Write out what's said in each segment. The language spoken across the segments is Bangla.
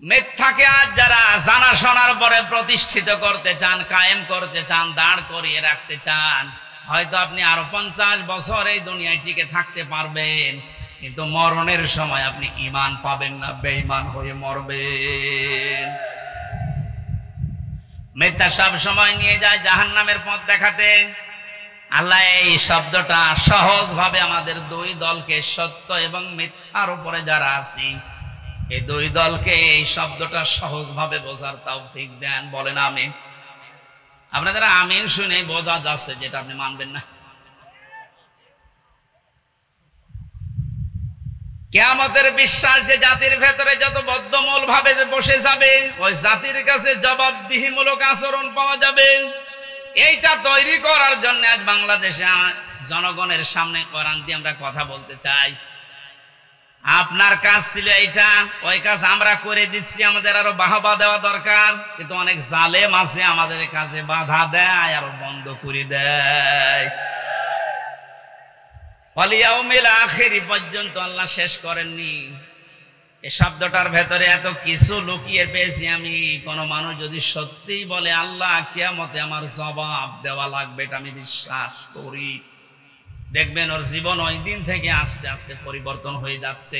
মিথ্যাকে আজ যারা জানা শোনার পরে প্রতিষ্ঠিত করতে চান, কায়েম করতে চান, দাঁড় করিয়ে রাখতে চান, হয়তো আপনি আরো 50 বছর এই দুনিয়ায় টিকে থাকতে পারবেন, কিন্তু মরণের সময় আপনি ঈমান পাবেন না, বেঈমান হয়ে মরবেন। মিথ্যা সব সময় নিয়ে যায় জাহান্নামের পথ দেখাতে। আল্লাহ এই শব্দটা সহজ ভাবে আমাদের দুই দলকে, সত্য এবং মিথ্যার উপরে যারা আছি, এই দুই দলকে এই শব্দটা সহজ ভাবে বোঝার তৌফিক দেন। বলেন আমিন। আপনাদের আমিন শুনে বোঝা যাচ্ছে যেটা আপনি মানবেন না। কিয়ামতের বিশ্বাস যে জাতির ভেতরে যত বদ্ধমূল ভাবে বসে যাবে, ওই জাতির কাছে জবাবদিহিমূলক আচরণ পাওয়া যাবে। এইটা তৈরি করার জন্য আজ বাংলাদেশে জনগণের সামনে কোরআন দিয়ে আমরা কথা বলতে চাই। আপনার কাজ ছিল এইটা, ওই কাজ আমরা করে দিচ্ছি, আমাদের আরো বাহবা দেওয়া দরকার। কিন্তু অনেক জালেম আছে আমাদের কাছে বাধা দেয়, আরো বন্ধ করে দেয়। ওয়ালিয়াউমিল আখির পর্যন্ত আল্লাহ শেষ করেননি। এই শব্দটার ভেতরে এত কিছু লুকিয়ে পেয়েছি আমি। কোন মানুষ যদি সত্যি বলে আল্লাহ কিয়ামতে আমার জবাব দেওয়া লাগবে, এটা আমি বিশ্বাস করি, দেখবেন ওর জীবন ওই দিন থেকে আস্তে আস্তে পরিবর্তন হয়ে যাচ্ছে।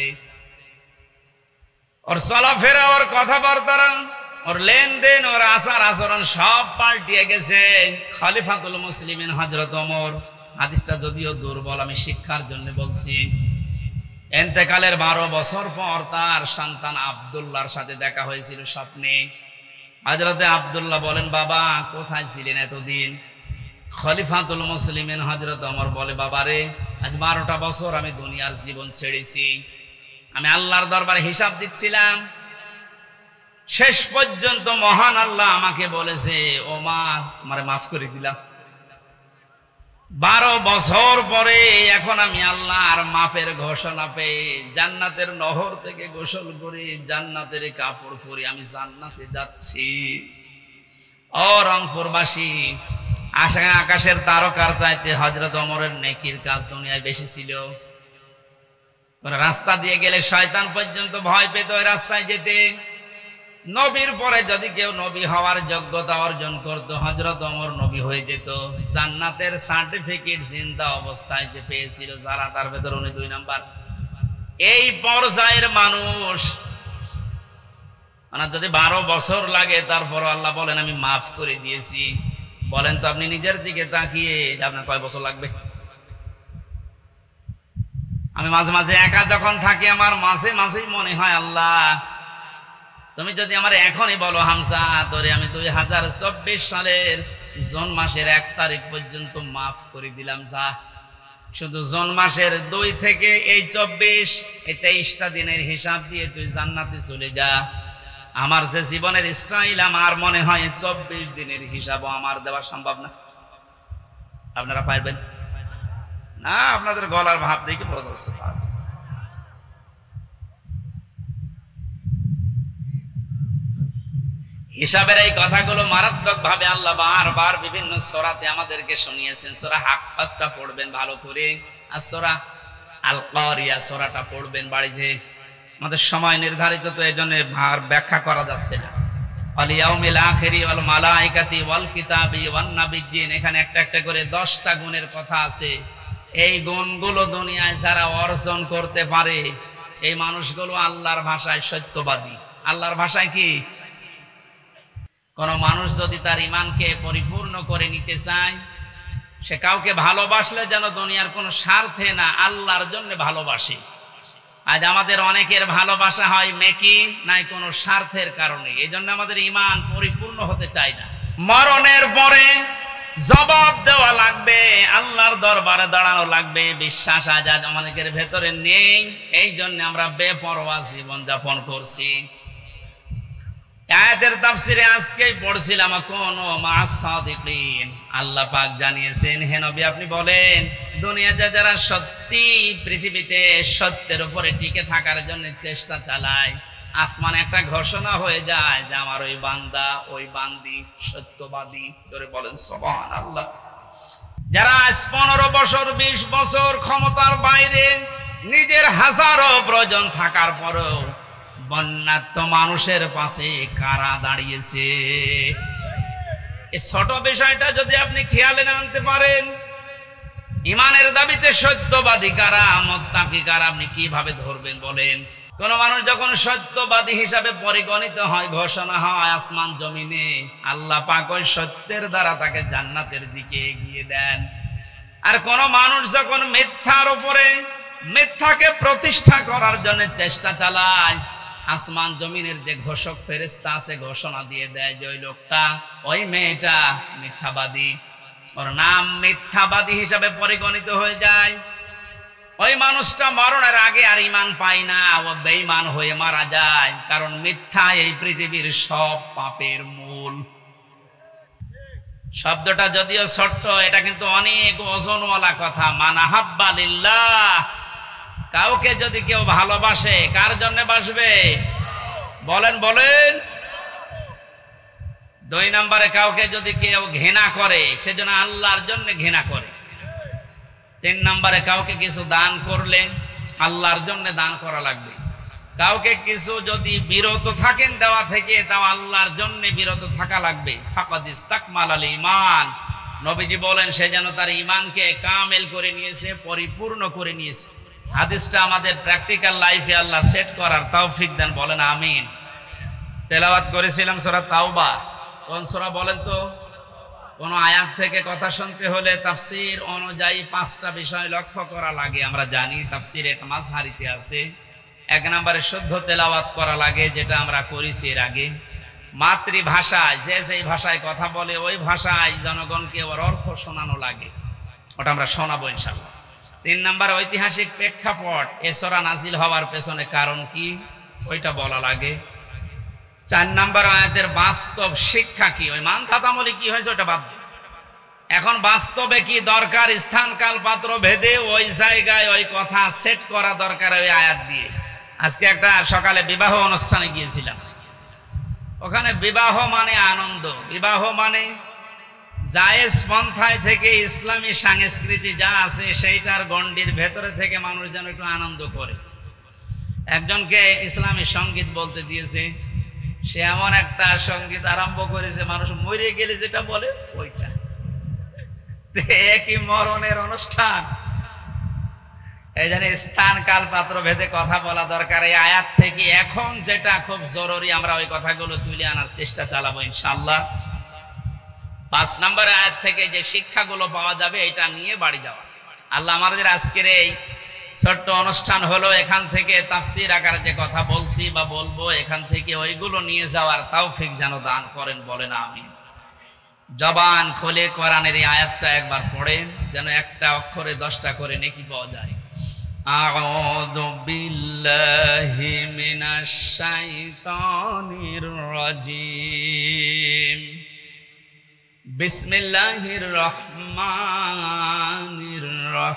ওর চলাফেরা, ওর কথাবার্তা, ওর লেনদেন, ওর আচার আচরণ সব পাল্টিয়ে গেছে। খলিফাতুল মুসলিমিন হযরত ওমর, হাদিসটা যদিও দুর্বল, আমি শিক্ষার জন্য বলছি, ইন্তেকালের 12 বছর পর তার সন্তান আব্দুল্লাহর সাথে দেখা হয়েছিল স্বপ্নে। হযরতে আব্দুল্লাহ বলেন, বাবা কোথায় ছিলেন এতদিন? খলিফাতুল মুসলিমিন হযরত ওমর বলে, বাবারে আজ 12টা বছর আমি দুনিয়ার জীবন ছেড়েছি, আমি আল্লাহর দরবারে হিসাব দিচ্ছিলাম। শেষ পর্যন্ত মহান আল্লাহ আমাকে বলেছে, ওমর আমারে মাফ করে দিলাম। 12 বছর পরে এখন আমি আল্লাহর মাফের ঘোষণা পেয়ে জান্নাতের নহর থেকে গোসল করে জান্নাতের কাপড় পরে আমি জান্নাতে যাচ্ছি। ও রংপুরবাসী, আকাশের তারকার চাইতে হযরত ওমরের নেকির কাজ দুনিয়ায় বেশি ছিল। রাস্তা দিয়ে গেলে শয়তান পর্যন্ত ভয় পেত ওই রাস্তায় যেতে। নবীর পরে যদি কেউ নবী হওয়ার যোগ্যতা অর্জন করত, হযরত ওমর নবী হয়ে যেত। জান্নাতের সার্টিফিকেট জিন্দা অবস্থায় যে পেয়েছিল যারা, তার ভেতর উনি 2 নাম্বার। এই পর্যায়ের মানুষ, মানে যদি 12 বছর লাগে তারপর আল্লাহ বলেন আমি মাফ করে দিয়েছি। বলেন তো আপনি নিজের দিকে তাকিয়ে আপনার কয় বছর লাগবে? আমি মাঝে মাঝে একা যখন থাকি, আমার মাঝে মাঝেই মনে হয় আল্লাহ তুমি যদি আমার এখনই বলো হামজা তোরে আমি 2024 সালের জুন মাসের 1 তারিখ পর্যন্ত মাফ করে দিলাম, যা শুধু জুন মাসের 2 থেকে এই 24 এই 23টা দিনের হিসাব দিয়ে তুই জান্নাতে চলে যা। আমার যে জীবনের স্টাইল, আমার মনে হয় 24 দিনের হিসাবও আমার দেওয়া সম্ভব না। আপনারা পারবেন না? আপনাদের গলার ভাব দেখে বোঝা যাচ্ছে পারবেন। হিসাবের এই কথাগুলো মারাত্মক ভাবে আল্লাহ বারবার বিভিন্ন সূরাতে আমাদেরকে শুনিয়েছেন। সূরা হাক্কাতটা পড়বেন ভালো করে, আর সূরা আল কারিয়া সূরাটা পড়বেন বাড়ি যে। আমাদের সময় নির্ধারিত, তো এই জন্য ব্যাখ্যা করা যাচ্ছে না। ওয়াল ইয়াউমিল আখিরি ওয়াল মালাইকাতি ওয়াল কিতাবি ওয়ান নাবিয়্যিন, এখানে একটা একটা করে 10টা গুণের কথা আছে। এই গুণগুলো দুনিয়ায় যারা অর্জন করতে পারে, এই মানুষগুলো আল্লাহর ভাষায় সত্যবাদী। আল্লাহর ভাষায় কি? কোন মানুষ যদি তার ঈমানকে পরিপূর্ণ করে নিতে চায়, সে কাউকে ভালোবাসলে যেন দুনিয়ার কোনো স্বার্থে না, আল্লাহর জন্য ভালোবাসে। আজ আমাদের অনেকের ভালোবাসা হয় মেকি নাই কোনো স্বার্থের কারণে। এই জন্য আমাদের ঈমান পরিপূর্ণ হতে চায় না। মরণের পরে জবাব দেওয়া লাগবে, আল্লাহর দরবারে দাঁড়ানো লাগবে, বিশ্বাস আজ আমাদের ভেতরে নেই। এই জন্য আমরা বেপরোয়া জীবন যাপন করছি। আয়াতের তাফসিরে আজকেই পড়ছিলাম, কোন মা'আস সাদিকিন, আল্লাহ পাক জানিয়েছেন হে নবী আপনি বলেন দুনিয়াতে যারা সত্যি পৃথিবীতে সত্যের উপরে টিকে থাকার জন্য চেষ্টা চালায়, আসমানে একটা ঘোষণা হয়ে যায় যে আমার ওই বান্দা ওই বান্দি সত্যবাদী। করে বলেন সুবহানাল্লাহ। যারা 15 বছর 20 বছর ক্ষমতার বাইরে, নিজের হাজারো প্রয়োজন থাকার পরেও বন্যার্থ মানুষের পাশে কারা দাঁড়িয়েছে। এই ছোট বিষয়টা যদি আপনি খেয়ালে না আনতে পারেন, ইমানের দাবিতে সত্যবাদী কারা, মুত্তাকি কারা, আপনি কিভাবে ধরবেন বলেন? কোন মানুষ যখন সত্যবাদী হিসাবে পরিগণিত হয়, ঘোষণা হয় আসমান জমিনে, আল্লাহ পাক ওই সত্যের দ্বারা তাকে জান্নাতের দিকে এগিয়ে দেন। আর কোন মানুষ যখন মিথ্যার উপরে মিথ্যাকে প্রতিষ্ঠা করার জন্য চেষ্টা চালায়, আসমান জমিনের যে ঘোষক ফেরেশতা আছে ঘোষণা দিয়ে দেয় যে ওই লোকটা, ওই মেয়েটা মিথ্যাবাদী, ওর নাম মিথ্যাবাদী হিসাবে পরিগণিত হয়ে যায়। ওই মানুষটা মরণের আগে আর ঈমান পায় না, ও বেঈমান হয়ে মারা যায়। কারণ মিথ্যা এই পৃথিবীর সব পাপের মূল। শব্দটা যদিও ছোট্ট, এটা কিন্তু অনেক ওজনওয়ালা কথা। মান আহাব্বা লিল্লাহ, কাউকে যদি কেউ ভালোবাসে, কার জন্য বাসবে বলেন বলেন? 2 নম্বরে, কাউকে যদি কেউ ঘৃণা করে, সেজন্য আল্লাহর জন্য ঘৃণা করে। 3 নম্বরে, কাউকে কিছু দান করলে আল্লাহর জন্য দান করা লাগবে। কাউকে কিছু যদি বিরত থাকেন দেওয়া থেকে, তাও আল্লাহর জন্য বিরত থাকা লাগবে। ফাকাদ ইস্তাকমালাল ঈমান, নবীজি বলেন সে যেন তার ঈমানকে কামেল করে নিয়েছে, পরিপূর্ণ করে নিয়েছে। হাদিসটা আমাদের প্র্যাকটিক্যাল লাইফে আল্লাহ সেট করার তৌফিক দেন, বলেন আমিন। তেলাওয়াত করেছিলাম সূরা তাওবা। কোন সূরা বলেন তো? কোন আয়াত থেকে কথা শুনতে হলে তাফসীর অনুযায়ী 5টা বিষয় লক্ষ্য করা লাগে। আমরা জানি তাফসীর এক মাযহারিতে আছে। 1 নম্বরে শুদ্ধ তেলাওয়াত করা লাগে, যেটা আমরা করেছি এর আগে। মাতৃভাষায় যে যে ভাষায় কথা বলে ওই ভাষায় জনগণকে ওর অর্থ শোনানো লাগে, ওটা আমরা শোনাবো ইনশাআল্লাহ। 3 নম্বর, ঐতিহাসিক প্রেক্ষাপট, এ সূরা নাজিল হওয়ার পেছনে কারণ কি, ওইটা বলা লাগে। 4 নম্বর, আয়াতের বাস্তব শিক্ষা কি, ওই মানধাতামলি কি হয়েছে ওটা বাদ দিন। এখন বাস্তবে কি দরকার, স্থান কাল পাত্র ভেদে ওই জায়গায় ওই কথা সেট করা দরকার ওই আয়াত দিয়ে। আজকে একটা সকালে বিবাহ অনুষ্ঠানে গিয়েছিলাম। ওখানে বিবাহ মানে আনন্দ, বিবাহ মানে জায়েজ পন্থায় থেকে ইসলামী সংস্কৃতি যা আছে সেইটার গণ্ডির ভেতরে থেকে মানুষ যেন একটু আনন্দ করে। একজনকে ইসলামী সঙ্গীত বলতে দিয়েছে, সে এমন একটা সঙ্গীত আরম্ভ করেছে, মানুষ মরে গেলে যেটা বলে ওইটা। একই মরণের অনুষ্ঠান। এই জন্য স্থান কাল পাত্র ভেদে কথা বলা দরকার। এই আয়াত থেকে এখন যেটা খুব জরুরি, আমরা ওই কথাগুলো তুলে আনার চেষ্টা চালাবো ইনশাআল্লাহ। 5 নম্বর আয়াত থেকে যে শিক্ষাগুলো পাওয়া যাবে এটা নিয়ে বাড়ি যাওয়া। আল্লাহ আমাদের আজকের এই ছোট্ট অনুষ্ঠান হলো, এখান থেকে তাফসীর আকারে যে কথা বলছি বা বলবো, এখান থেকে ওইগুলো নিয়ে যাওয়ার তৌফিক যেন দান করেন, বলেন আমিন। জবান খুলে কোরআনের এই আয়াতটা একবার পড়েন, যেন একটা অক্ষরে 10টা করে নেকি পাওয়া যায়। আউযু বিল্লাহি মিনাশ শাইতানির রাজিম। বিসমিল্লাহির রহমানির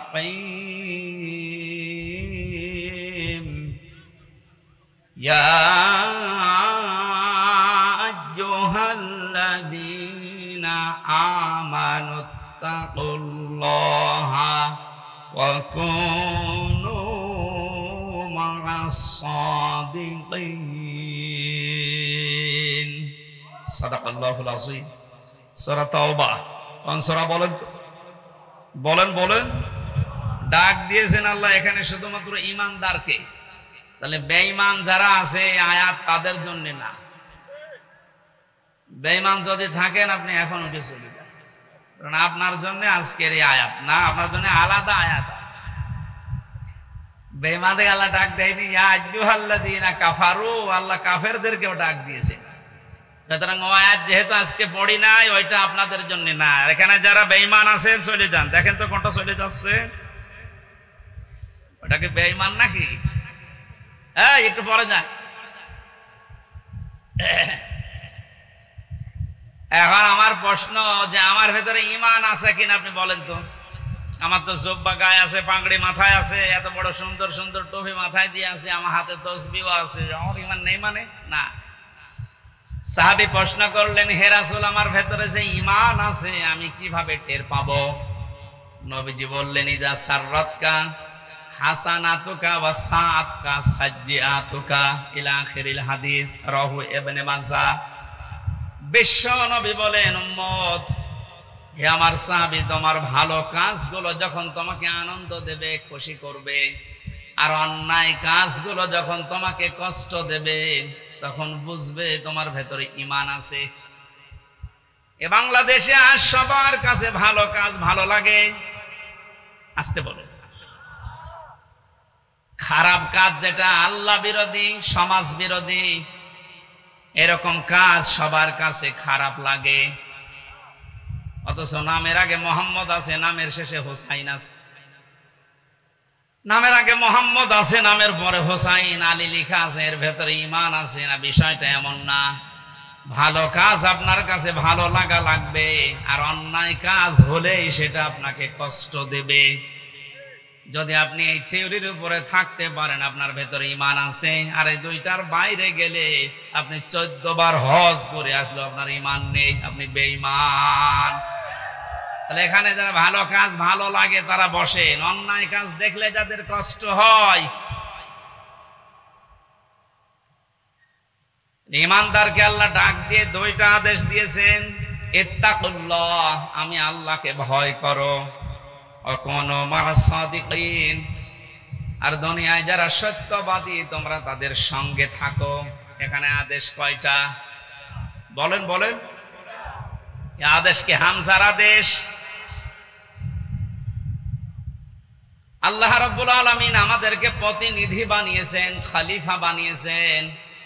রহিম। ইয়া আইয়ুহাল্লাযীনা আমানুত্তাকুল্লাহা ওয়া কুনু মা'আস সাদিকিন। সাদাকাল্লাহুল আযীম। সূরা তাওবা। কোন সূরা বলেন তো? বলেন বলেন। ডাক দিয়েছেন আল্লাহ এখানে শুধুমাত্র ঈমানদারকে। তাহলে বেঈমান যারা আছে আয়াত তাদের জন্য না। বেঈমান যদি থাকেন আপনি এখন উঠে চলে যান, কারণ আপনার জন্য আজকের এই আয়াত না, আপনার জন্য আলাদা আয়াত আছে। বেঈমানদের আল্লাহ ডাক দেয়নি ইয়া আইয়ুহাল্লাযীনা কাফারু, আল্লাহ কাফেরদেরকেও ডাক দিয়েছে। সুতরাং ও আয়াত যেহেতু আজকে পড়ি নাই, ওইটা আপনাদের জন্য না। এখানে যারা বেঈমান আছেন চলে যান। দেখেন তো কোনটা চলে যাচ্ছে, ওটা কি বেঈমান নাকি? হ্যাঁ, একটু পরে যান। এখন আমার প্রশ্ন যে আমার ভেতরে ঈমান আছে কিনা আপনি বলেন তো। আমার তো জুব্বা গায়ে আছে, পাগড়ি মাথায় আছে, এত বড় সুন্দর সুন্দর টুপি মাথায় দিয়ে আছে, আমার হাতে তাসবিহ আছে, আমার ঈমান নেই মানে না। সাহাবী প্রশ্ন করলেন, হে রাসূল, আমার ভেতরে যে ঈমান আছে আমি কিভাবে টের পাবো? নবীজি বললেন, ইযা সাররাতকা হাসানাতুকা ওয়া সাআতুকা সাজ্জিআতুকা ইলা আখিরিল হাদিস, রাহু ইবনে মাজাহ। বিশ্ব নবী বলেন, উম্মত হে আমার সাহাবী, তোমার ভালো কাজগুলো যখন তোমাকে আনন্দ দেবে, খুশি করবে, আর অন্যায় কাজগুলো যখন তোমাকে কষ্ট দেবে, তখন বুঝবে তোমার ভেতরে ঈমান আছে। এ বাংলাদেশে আজ সবার কাছে ভালো কাজ ভালো লাগে, আসতে বলো। খারাপ কাজ যেটা আল্লাহ বিরোধী, সমাজ বিরোধী, এরকম কাজ সবার কাছে খারাপ লাগে। অথচ নামের আগে মোহাম্মদ আছে, নামের শেষে হোসাইন আছে। নামের আগে মোহাম্মদ আছে, নামের পরে হোসাইন আলী লেখা আছে, এর ভেতরে ঈমান আছে না? বিষয়টা এমন না। ভালো কাজ আপনার কাছে ভালো লাগা লাগবে, আর অন্যায় কাজ হলেই সেটা আপনাকে কষ্ট দেবে। যদি আপনি এই থিওরির উপরে থাকতে পারেন, আপনার ভেতরে ঈমান আছে, আর এই দুইটার বাইরে গেলে আপনি 14 বার হজ করে আসলো, আপনার ঈমান নেই, আপনি বেঈমান। তাহলে এখানে যারা ভালো কাজ ভালো লাগে তারা বসেন, অন্যায় কাজ দেখলে যাদের কষ্ট হয়, ঈমানদারকে আল্লাহ ডাক দিয়ে দুইটা আদেশ দিয়েছেন, ইত্তাকুল্লাহ, আমি আল্লাহকে ভয় করো, ওয়াকুনু মা'আস সাদিকিন, আর দুনিয়ায় যারা সত্যবাদী তোমরা তাদের সঙ্গে থাকো। এখানে আদেশ কয়টা বলেন বলেন? এই আদেশ কি হামজার আদেশ? আল্লাহ রাব্বুল আলামিন আমাদেরকে প্রতিনিধি বানিয়েছেন, খলিফা বানিয়েছেন।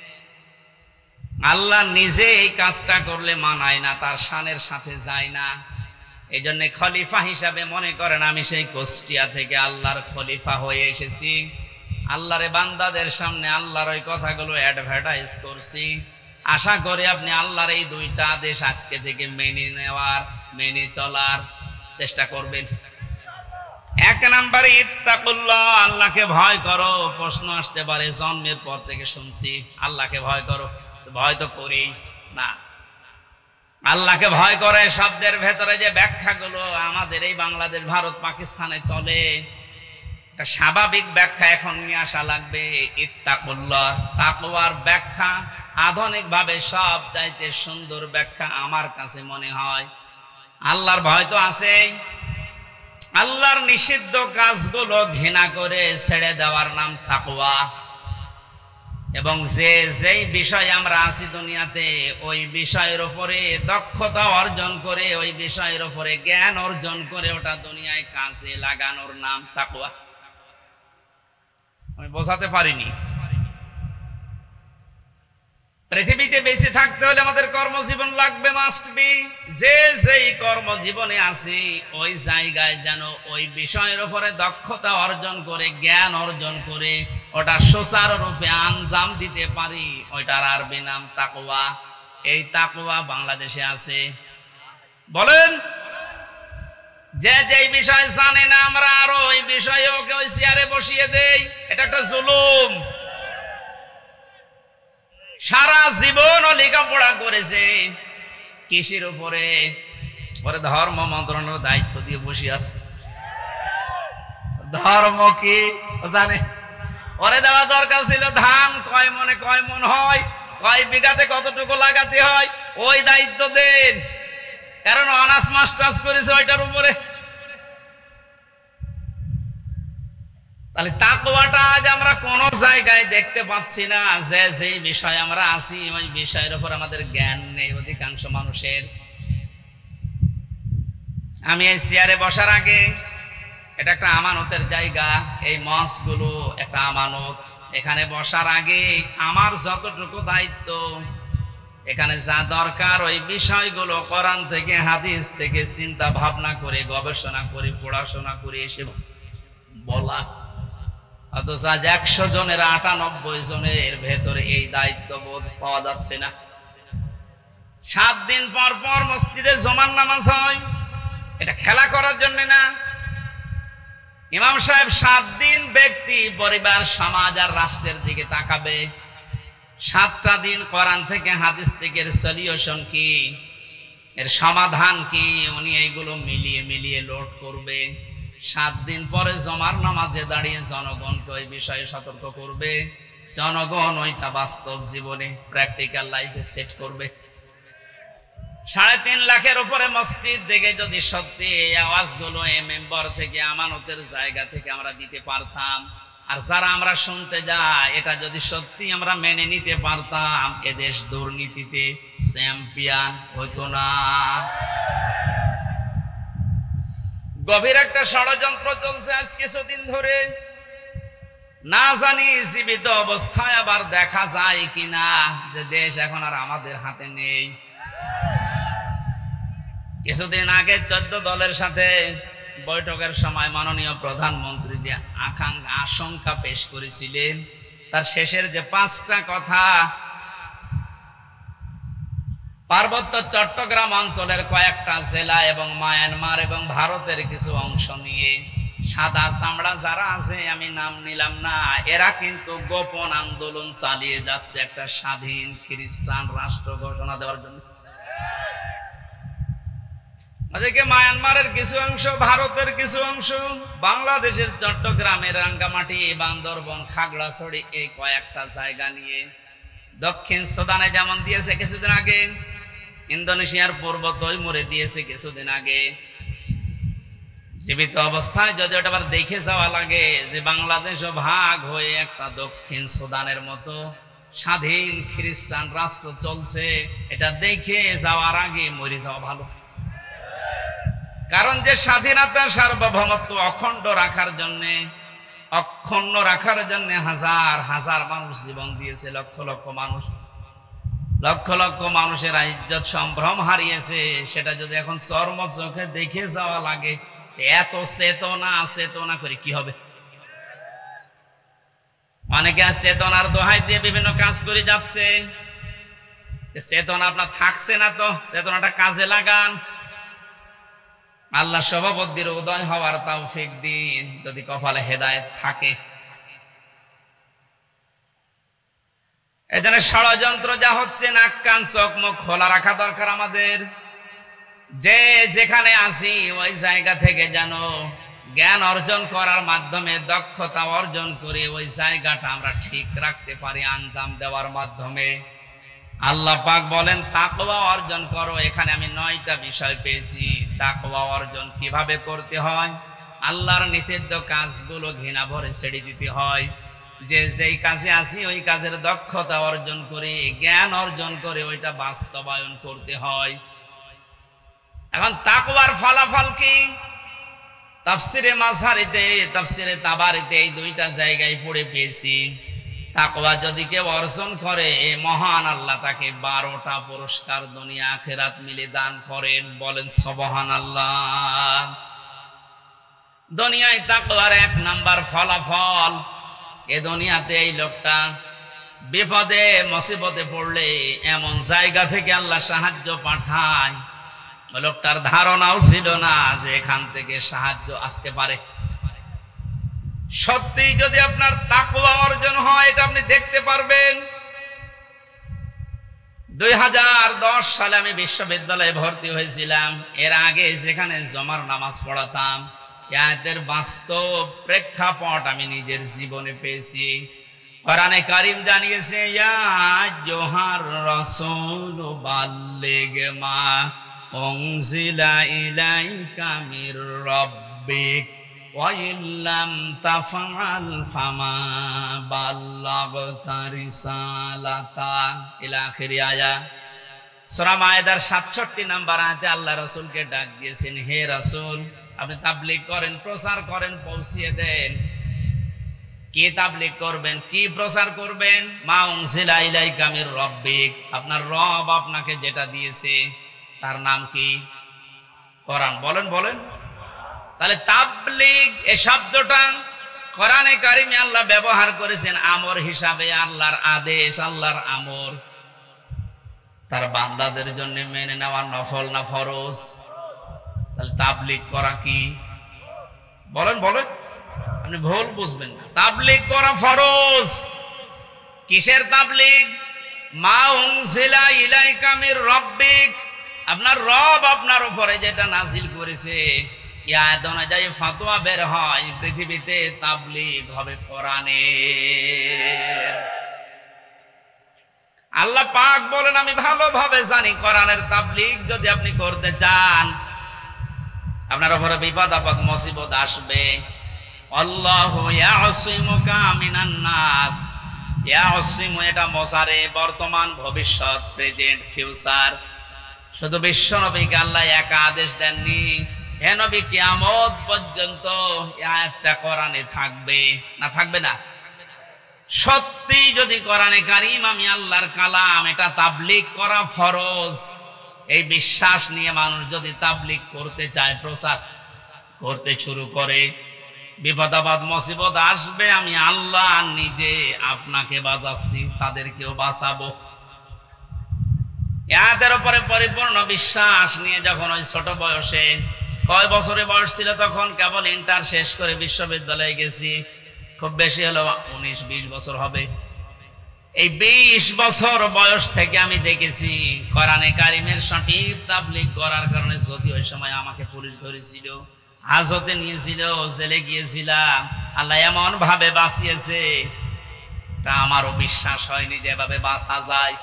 আল্লাহ নিজে এই কাজটা করলে মানায় না, তার শানের সাথে যায় না। এই জন্য খলিফা হিসাবে মনে করেন আমি সেই কুষ্টিয়া থেকে আল্লাহর খলিফা হয়ে এসেছি, আল্লাহর বান্দাদের সামনে আল্লাহর ওই কথাগুলো অ্যাডভার্টাইজ করছি। আশা করি আপনি আল্লাহর এই দুইটা আদেশ আজকে থেকে মেনে নেওয়ার, মেনে চলার চেষ্টা করবেন। এক নম্বরে ইত্তাকুল্লাহ, আল্লাহকে ভয় করো। প্রশ্ন আসতে পারে, জন্মের পর থেকে শুনছি আল্লাহকে ভয় করো, ভয় তো করি না। আল্লাহকে ভয় করে শব্দের ভেতরে যে ব্যাখ্যাগুলো আমাদের এই বাংলাদেশ, ভারত, পাকিস্তানে চলে, একটা স্বাভাবিক ব্যাখ্যা এখন নিয়ে আসা লাগবে। ইত্তাকুল্লাহ, তাকওয়ার ব্যাখ্যা আধুনিক ভাবে সব চাইতে সুন্দর ব্যাখ্যা আমার কাছে মনে হয়। আল্লাহর ভয় তো আছে, আল্লাহর নিষিদ্ধ কাজগুলো ঘৃণা করে ছেড়ে দেওয়ার নাম তাকওয়া। এবং যেই বিষয় আমরা আছি দুনিয়াতে, ওই বিষয়ের উপরে দক্ষতা অর্জন করে, ওই বিষয়ের উপরে জ্ঞান অর্জন করে ওটা দুনিয়ায় কাজে লাগানোর নাম তাকওয়া। আমি বোঝাতে পারিনি। পৃথিবীতে বেঁচে থাকতে হলে আমাদের কর্মজীবন লাগবে, মাস্ট বি। যেই কর্মজীবনে আছি ওই জায়গায় যেন ওই বিষয়ের উপরে দক্ষতা অর্জন করে, জ্ঞান অর্জন করে ওটা সুচারুরূপে আঞ্জাম দিতে পারি, ওইটার আরবি নাম তাকওয়া। এই তাকওয়া বাংলাদেশে আছে। বলেন, যেই বিষয় জানে না আমরা আরো ওই বিষয়ে ওকে ওই চেয়ারে বসিয়ে দেই, এটা একটা জুলুম। সারা জীবন লেখাপড়া করেছে কৃষির উপরে, পরে ধর্ম মন্ত্রণালয়ের দায়িত্ব দিয়ে বসে আছে। ধর্ম কি জানে? ওরে দেওয়া দরকার ছিল ধান কয় মনে কয় মন হয়, কয় বিঘাতে কতটুকু লাগাতে হয়, ওই দায়িত্ব দেন। কারণ অনার্স মাস্টার্স করেছে ওইটার উপরে। তাহলে তাকওয়াটা আজ আমরা কোন জায়গায় দেখতে পাচ্ছি না। যে বিষয় আমরা আছি ওই বিষয়ের উপর আমাদের জ্ঞান নেই অধিকাংশ মানুষের। আমি এই চেয়ারে বসার আগে, এটা একটা আমানতের জায়গা, এই মঞ্চগুলো একটা আমানত। এখানে বসার আগে আমার যতটুকু দায়িত্ব, এখানে যা দরকার ওই বিষয়গুলো কোরআন থেকে, হাদিস থেকে চিন্তা ভাবনা করে, গবেষণা করে, পড়াশোনা করে এসে বলা। অথচ আজ 100 জনের 98 জনের ভেতরে এই দায়িত্ববোধ পাওয়া যাচ্ছে না। 7 দিন পর পর মসজিদে জুমার নামাজ হয়, এটা খেলা করার জন্য না। ইমাম সাহেব 7 দিন ব্যক্তি, পরিবার, সমাজ আর রাষ্ট্রের দিকে তাকাবে। 7টা দিন কোরআন থেকে, হাদিস থেকে এর সলিউশন কি, এর সমাধান কি, উনি এইগুলো মিলিয়ে মিলিয়ে লোড করবে। 7 দিন পরে জমার নামাজে দাঁড়িয়ে জনগণকে ওই বিষয়ে সতর্ক করবে, জনগণ ওইটা বাস্তব জীবনে প্র্যাকটিক্যাল লাইফে সেট করবে। 3.5 লাখের উপরে মসজিদ দেখে যদি সত্যি এই আওয়াজগুলো এই মেম্বার থেকে আমানতের জায়গা থেকে আমরা দিতে পারতাম, আর যারা আমরা শুনতে যাই এটা যদি সত্যি আমরা মেনে নিতে পারতাম, এদেশ দুর্নীতিতে চ্যাম্পিয়ন হতো না। গভীর একটা ষড়যন্ত্র চলছে আজ কিছুদিন ধরে, না জানি জীবিত অবস্থায় আবার দেখা যায় কিনা যে দেশ এখন আর আমাদের হাতে নেই। কিছুদিন আগে 14 দলের সাথে বৈঠকের সময় মাননীয় প্রধানমন্ত্রী যে আশঙ্কা পেশ করেছিলেন, তার শেষের যে 5টা কথা, পার্বত্য চট্টগ্রাম অঞ্চলের কয়েকটা জেলা এবং মায়ানমার এবং ভারতের কিছু অংশ নিয়ে সাদা চামড়া যারা আছে, আমি নাম নিলাম না, এরা কিন্তু গোপন আন্দোলন চালিয়ে যাচ্ছে একটা স্বাধীন খ্রিস্টান রাষ্ট্র ঘোষণা দেওয়ার জন্য। ওদিকে মায়ানমারের কিছু অংশ, ভারতের কিছু অংশ, বাংলাদেশের চট্টগ্রামের রাঙ্গামাটি, বান্দরবন, খাগড়াছড়ি, এই কয়েকটা জায়গা নিয়ে, দক্ষিণ সুদানে যেমন দিয়েছে কিছুদিন আগে, ইন্দোনেশিয়ার পূর্ব তৈমুরে দিয়েছে কিছুদিন আগে। জীবিত অবস্থায় যদি ওটা আবার দেখে যাওয়া লাগে যে বাংলাদেশও ভাগ হয়ে একটা দক্ষিণ সুদানের মতো স্বাধীন খ্রিস্টান রাষ্ট্র চলছে, এটা দেখে যাওয়ার আগে মরে যাওয়া ভালো। কারণ যে স্বাধীনতা সার্বভৌমত্ব অখণ্ড রাখার জন্য হাজার হাজার মানুষ জীবন দিয়েছে, লক্ষ লক্ষ মানুষের ইজ্জত সম্ভ্রম হারিয়েছে, সেটা যদি এখন চর্ম চোখে দেখে যাওয়া লাগে, এত চেতনা করে কি হবে? অনেকে চেতনার দোহাই দিয়ে বিভিন্ন কাজ করে যাচ্ছে। চেতনা আপনার থাকছে না, তো চেতনাটা কাজে লাগান। আল্লাহ সভাপতির উদয় হওয়ার তৌফিক দিন যদি কপালে হেদায়েত থাকে। এজন্য ষড়যন্ত্র যা হচ্ছে, নাক কান চোখ মুখ খোলা রাখা দরকার আমাদের। যে যেখানে আসি ওই জায়গা থেকে যেন জ্ঞান অর্জন করার মাধ্যমে, দক্ষতা অর্জন করে ওই জায়গাটা আমরা ঠিক রাখতে পারি আঞ্জাম দেওয়ার মাধ্যমে। আল্লাহ পাক বলেন তাকওয়া অর্জন করো। এখানে আমি 9টা বিষয় পেয়েছি। তাকওয়া অর্জন কিভাবে করতে হয়? আল্লাহর নিষিদ্ধ কাজগুলো ঘৃণা ভরে ছেড়ে দিতে হয়। যে যেই কাজে আসি ওই কাজের দক্ষতা অর্জন করে, জ্ঞান অর্জন করে ওইটা বাস্তবায়ন করতে হয়। এখন তাকওয়ার ফলাফল কি? তাফসিরে মাঝারিতে, তাফসিরে তাবারিতে এই 2টা জায়গায় পড়ে পেয়েছি। তাকওয়া যদি কেউ অর্জন করে, মহান আল্লাহ তাকে 12টা পুরস্কার দুনিয়া আখিরাত মিলে দান করেন। বলেন সুবহানাল্লাহ। দুনিয়ায় তাকওয়ার 1 নাম্বার ফলাফল, এ দুনিয়াতে এই লোকটা বিপদে মুসিবতে পড়লে এমন জায়গা থেকে আল্লাহ সাহায্য পাঠায়, ওই লোকটার ধারণাও ছিল না যে এখান থেকে সাহায্য আসতে পারে। সত্যি যদি আপনার তাকওয়া অর্জন হয়, এটা আপনি দেখতে পারবেন। 2010 সালে আমি বিশ্ববিদ্যালয়ে ভর্তি হয়েছিলাম। এর আগে যেখানে জমার নামাজ পড়াতাম, আয়াতের বাস্তব প্রেক্ষাপট আমি নিজের জীবনে পেয়েছি। কোরআনে কারীম জানিয়েছে, ইয়া আইয়ুহার রাসূল বাল্লিগ মা উনজিলা ইলাইকা মির রাব্বিক ওয়া ইল্লাম তাফআল ফামা বাল্লাগতা রিসালাতা ইলা আখির আয়াত। সূরা মায়েদার 67 নম্বর আয়াতে আল্লাহ রাসূলকে ডাক দিয়েছেন, হে রাসূল, আপনি তাবলীগ করেন, প্রচার করেন, পৌঁছিয়ে দেন। কি তাবলীগ করবেন, কি প্রচার করবেন? মা উনজিলা ইলাইকা মির রাব্বিক, আপনার রব আপনাকে যেটা দিয়েছে তার নাম কি? কোরআন। বলেন। তাহলে তাবলীগ এই শব্দটা কোরআনে কারিমে আল্লাহ ব্যবহার করেছেন আমর হিসাবে। আল্লাহর আদেশ, আল্লাহর আমর, তার বান্দাদের জন্য মেনে নেওয়া নফল না ফরজ? তাহলে তাবলীগ করা কি? বলেন, আপনি ভুল বুঝবেন না। তাবলীগ করা ফরজ। কিসের তাবলীগ? মা উনজিলা ইলাইকা মির রাব্বিক, আপনার রব আপনার উপরে যেটা নাজিল করেছে এই আয়াত অনুযায়ী ফতোয়া বের হয় পৃথিবীতে তাবলীগ হবে কোরআনের। আল্লাহ পাক বলেন আমি ভালোভাবে জানি কোরআনের তাবলীগ যদি আপনি করতে চান আপনার উপরে বিপদ আপদ মুসিবত আসবে। আল্লাহু ইয়াসিমুকা মিনান নাস, ইয়াসিমু এটা মোসারে বর্তমান ভবিষ্যৎ প্রেজেন্ট ফিউচার। শুধু বিশ্ব নবীকে আল্লাহ একা আদেশ দেননি, হে নবী কিয়ামত পর্যন্ত এই আয়াতটা কোরআনে থাকবে না থাকবে না। সত্যি যদি কোরআনে কারীম আমি আল্লাহর কালাম এটা তাবলীগ করা ফরজ, এই বিশ্বাস নিয়ে মানুষ যদি তাবলীগ করতে চায় প্রচার করতে শুরু করে বিপদ আপদ মুসিবত আসবে, আমি আল্লাহ নিজে আপনাকে বাঁচাচ্ছি তাদেরকেও বাঁচাবো। এদের উপরে পরিপূর্ণ বিশ্বাস নিয়ে যখন ওই ছোট বয়সে কয় বছরে বয়স ছিল তখন কেবল ইন্টার শেষ করে বিশ্ববিদ্যালয়ে গেছি, খুব বেশি হলো 19-20 বছর হবে। এই 20 বছর বয়স থেকে আমি দেখেছি কোরআনে কারীমের সঠিক তাবলীগ করার কারণে যদি ওই সময় আমাকে পুলিশ ধরেছিল, হাজতে নিয়েছিল, জেলে গিয়েছিলাম, আল্লাহ এমন ভাবে বাঁচিয়েছে তা আমারও বিশ্বাস হয়নি যে এভাবে বাঁচা যায়।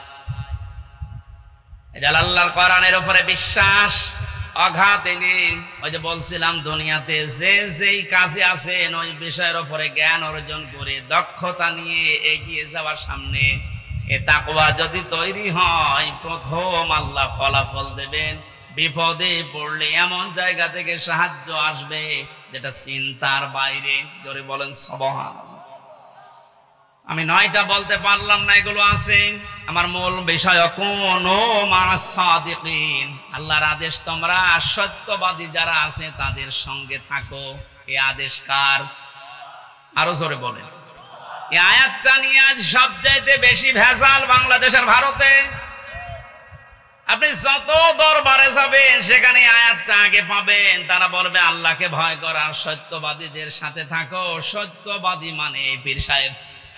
এটা আল্লাহর কোরআনের উপরে বিশ্বাস অগাধ। ওই যে বলছিলাম দুনিয়াতে যে যেই কাজে আছেন ওই বিষয়ের উপরে জ্ঞান অর্জন করে দক্ষতা নিয়ে এগিয়ে যাওয়ার সামনে এ তাকওয়া যদি তৈরি হয় প্রথম আল্লাহ ফলাফল দেবেন। বিপদে পড়লে এমন জায়গা থেকে সাহায্য আসবে যেটা চিন্তার বাইরে। জোরে বলেন সুবহানাল্লাহ। আমি 9টা বলতে পারলাম না, এগুলো আছে। আমার মূল বিষয় কুনু মা'আস সাদিকিন, আল্লাহর আদেশ তোমরা সত্যবাদী যারা আছে তাদের সঙ্গে থাকো। এই আদেশ কার? আরো জোরে বলেন। এই আয়াতটা নিয়ে আজ সবচাইতে বেশি ভেজাল বাংলাদেশের ভারতে। আপনি যত দরবারে যাবেন সেখানে আয়াতটা আগে পাবেন। তারা বলবে আল্লাহকে ভয় করা, সত্যবাদীদের সাথে থাকো। সত্যবাদী মানে পীর সাহেব।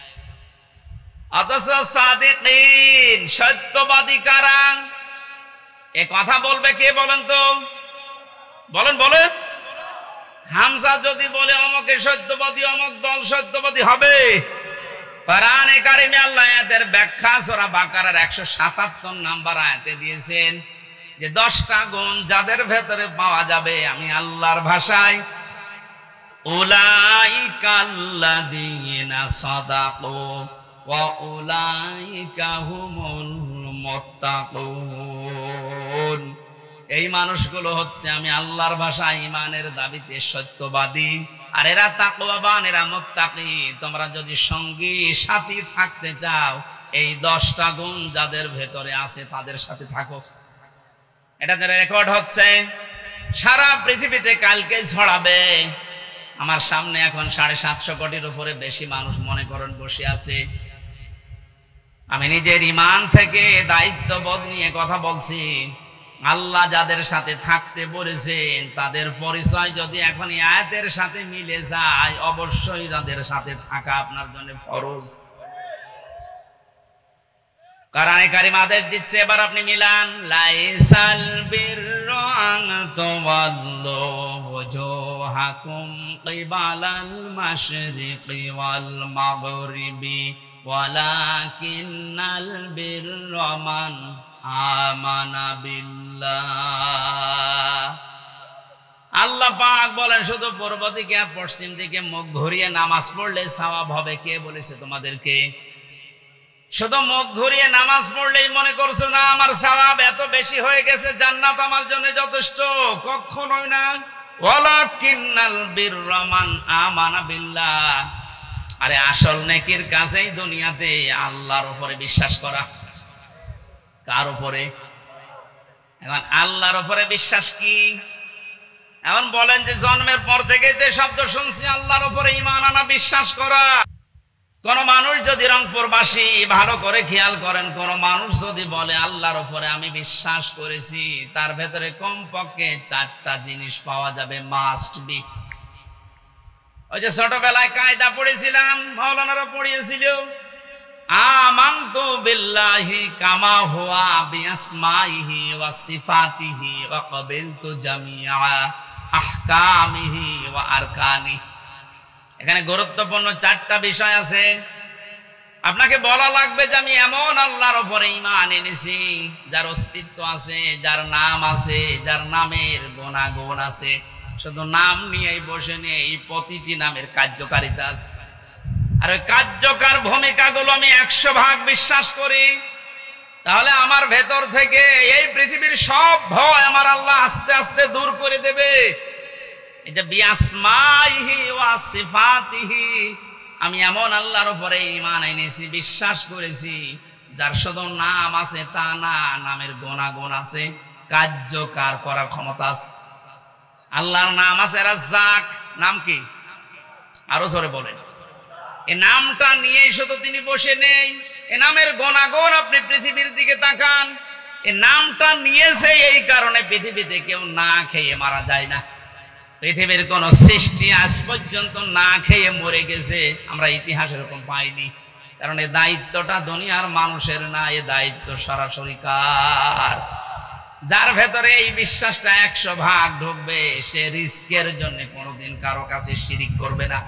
অথচ সাদিকিন সত্যবাদী কারা? এ কথা বলবে কে বলেন তো? বলেন বলেন। হামজা যদি বলে অমকে সত্যবাদী, অমক দল সত্যবাদী হবে? কোরআনে কারীমে আল্লাহ আয়াতের ব্যাখ্যা সূরা বাকারার 177 নম্বর আয়াতে দিয়েছেন যে 10টা গুণ যাদের ভেতরে পাওয়া যাবে, আমি আল্লাহর ভাষায় উলাইকাল্লাযীনা সাদাকু ওয়া উলাইকা হুমুল মুত্তাকুন। এই মানুষগুলো হচ্ছে আমি আল্লাহর ভাষায় ঈমানের দাবিতে সত্যবাদী, আর এরা তাকওয়াবান, এরা মুত্তাকি। তোমরা যদি সঙ্গী সাথী থাকতে চাও এই 10টা গুণ যাদের ভেতরে আছে তাদের সাথে থাকো। এটা রেকর্ড হচ্ছে সারা পৃথিবীতে, কালকে ছড়াবে। আমার সামনে এখন 750 কোটির উপরে বেশি মানুষ মনে করেন বসে আছে। আমি নিজের ঈমান থেকে দায়িত্ববোধ নিয়ে কথা বলছি। আল্লাহ যাদের সাথে থাকতে বলেছেন তাদের পরিচয় যদি এখন এই আয়াতের সাথে মিলে যায়, অবশ্যই তাদের সাথে থাকা আপনার জন্য ফরজ। কোরআনে কারীম আদেশ দিচ্ছে, এবার আপনি মিলান। লাইসাল বিররু আন তুওয়াল্লু ওয়াজহাকুম কিবালাল মাশরিকি ওয়াল মাগরিবি ওয়ালাকিন্নাল বিররা মান আমানা বিল্লাহ। আল্লাহ পাক বলেন শুধু পূর্ব দিকে আর পশ্চিম দিকে মুখ ঘুরিয়ে নামাজ পড়লে সওয়াব হবে। কে বলেছে তোমাদেরকে? শুধু মুখ ঘুরিয়ে নামাজ পড়লেই মনে করছো না আমার সওয়াব এত বেশি হয়ে গেছে, জান্নাত আমার জন্য যথেষ্ট? কখনোই না। ওয়ালাকিন্নাল বিররা মান আমানা বিল্লাহ। আরে আসল নেকির কাজেই দুনিয়াতে আল্লাহর উপরে বিশ্বাস করা। কার উপরে? এখন আল্লাহর উপরে বিশ্বাস কি? এখন বলেন যে জন্মের পর থেকে যে শব্দ শুনছি আল্লাহর উপরে ঈমান আনা, বিশ্বাস করা। কোন মানুষ যদি রংপুরবাসী ভালো করে খেয়াল করেন, কোন মানুষ যদি বলে আল্লাহর উপরে আমি বিশ্বাস করেছি, তার ভেতরে কমপক্ষে 4টা জিনিস পাওয়া যাবে, মাস্ট বি। ওই যে ছোটবেলায় কায়দা পড়েছিলাম, মাওলানারা পড়িয়েছিল, আমানতু বিল্লাহি কামা হুয়া বিআসমাইহি ওয়া সিফাতিহি ওয়া ক্বাবিলতু জামিআ আহকামিহি ওয়া আরকানি। এখানে গুরুত্বপূর্ণ 4টা বিষয় আছে। আপনাকে বলা লাগবে যে আমি এমন আল্লাহর উপরে ঈমান এনেছি যার অস্তিত্ব আছে, যার নাম আছে, যার নামের গুণাগুণ আছে। শুধু নাম নিয়েই বসে নেই, প্রতিটি নামের কার্যকারিতা আছে। আর ওই কার্যকর ভূমিকাগুলো আমি 100% বিশ্বাস করি। তাহলে আমার ভেতর থেকে এই পৃথিবীর সব ভয় আমার আল্লাহ আস্তে আস্তে দূর করে দেবে। এটা বিআসমাইহি ওয়া সিফাতিহি, আমি এমন আল্লাহর উপরে ঈমান এনেছি, বিশ্বাস করেছি যার শুধু নাম আছে তা না, নামের গুণাগুণ আছে, কার্যকর করার ক্ষমতা আছে। আল্লাহর নাম আছে রাজ্জাক। নাম কি? আরো জোরে বলেন। এই নামটা নিয়েই শুধু তিনি বসে নেই, এই নামের গুণাগুণ আপনি পৃথিবীর দিকে তাকান। এই নামটা নিয়েছে এই কারণে পৃথিবীতে কেউ না খেয়ে মারা যায় না। পৃথিবীর কোন সৃষ্টি আজ পর্যন্ত না খেয়ে মরে গেছে আমরা ইতিহাসে এরকম পাইনি। কারণ এই দায়িত্বটা দুনিয়ার মানুষের না, এই দায়িত্ব সরাসরি কার? যার ভেতরে এই বিশ্বাসটা 100% ঢুকবে, সে রিস্কের জন্য কোনোদিন কারো কাছে শিরিক করবে না।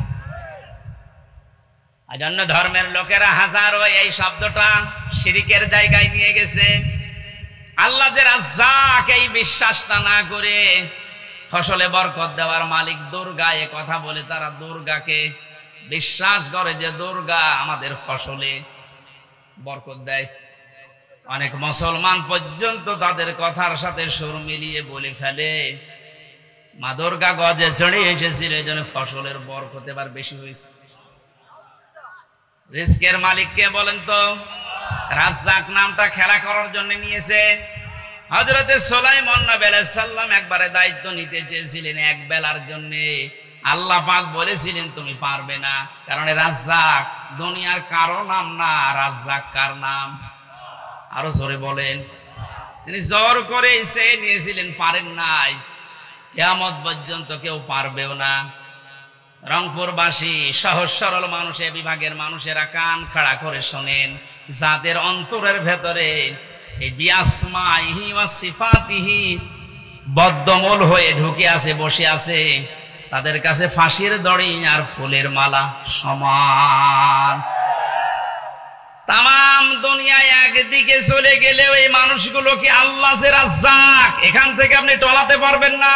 অন্য ধর্মের লোকেরা হাজারো এই শব্দটা শিরিকের জায়গায় নিয়ে গেছে। আল্লাহ যে রাজ্জাক, এই বিশ্বাসটা না করে ফসলে বরকত দেওয়ার মালিক দুর্গা এ কথা বলে তারা দুর্গাকে বিশ্বাস করে যে দুর্গা আমাদের ফসলে বরকত দেয়। অনেক মুসলমান পর্যন্ত তাদের কথার সাথে সুর মিলিয়ে বলে ফেলে মা দুর্গা গজে চড়ে এসেছিল, এই জন্য ফসলের বরকত এবার বেশি হয়েছে। রিস্কের মালিক কে বলেন তো? রাজ্জাক নামটা খেলা করার জন্য নিয়েছে। হযরতে সুলাইমান নবী আলাইহিস সালাম একবারে দায়িত্ব নিতে চেয়েছিলেন এক বেলার জন্য। আল্লাহ পাক বলেছিলেন তুমি পারবে না, কারণ রাজ্জাক দুনিয়ার কারো নাম না, রাজ্জাক কার নাম? আরো জোরে বলেন। তিনি জোর করে এসে নিয়েছিলেন, পারেন নাই, কিয়ামত পর্যন্ত কেউ পারবেও না। রংপুরবাসী সহজ সরল মানুষ, বিভাগের মানুষেরা কান খাড়া করে শোনেন, যাদের অন্তরের ভেতরে এই বিআসমাইহি ওয়া সিফাতিহি বদ্ধমূল হয়ে ঢুকে আছে, বসে আছে, তাদের কাছে ফাঁসির দড়ি আর ফুলের মালা সমান। তাম দুনিয়ায় একদিকে চলে গেলেও এই মানুষগুলোকে আল্লাহ যে রাজ্জাক, এখান থেকে আপনি টলাতে পারবেন না।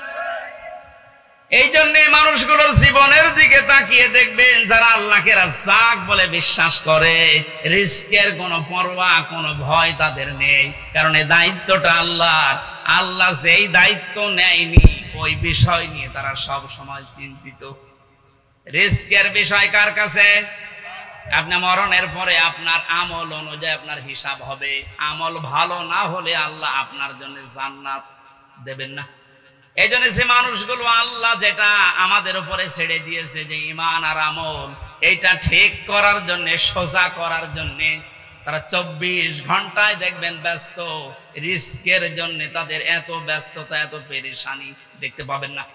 এই জন্য মানুষগুলোর জীবনের দিকে তাকিয়ে দেখবেন, যারা আল্লাহকে রাজ্জাক বলে বিশ্বাস করে, রিস্কের কোনো পরোয়া, কোনো ভয় তাদের নেই। কারণ এই দায়িত্বটা আল্লাহর। আল্লাহ যেই দায়িত্ব নেয়নি ওই বিষয় নিয়ে তারা সব সময় চিন্তিত। রিস্কের বিষয় কার কাছে? আপনি মরণের পরে আপনার আমল অনুযায়ী আপনার হিসাব হবে। আমল ভালো না হলে আল্লাহ আপনার জন্য জান্নাত দেবেন না। এই জন্য যে মানুষগুলো আল্লাহ যেটা আমাদের উপরে ছেড়ে দিয়েছে যে ঈমান আর আমল, এইটা ঠিক করার জন্য, সোজা করার জন্য তারা 24 ঘন্টায় দেখবেন ব্যস্ত। রিস্কের জন্য তাদের এত ব্যস্ততা, এত পেরেশানি দেখতে পাবেন না।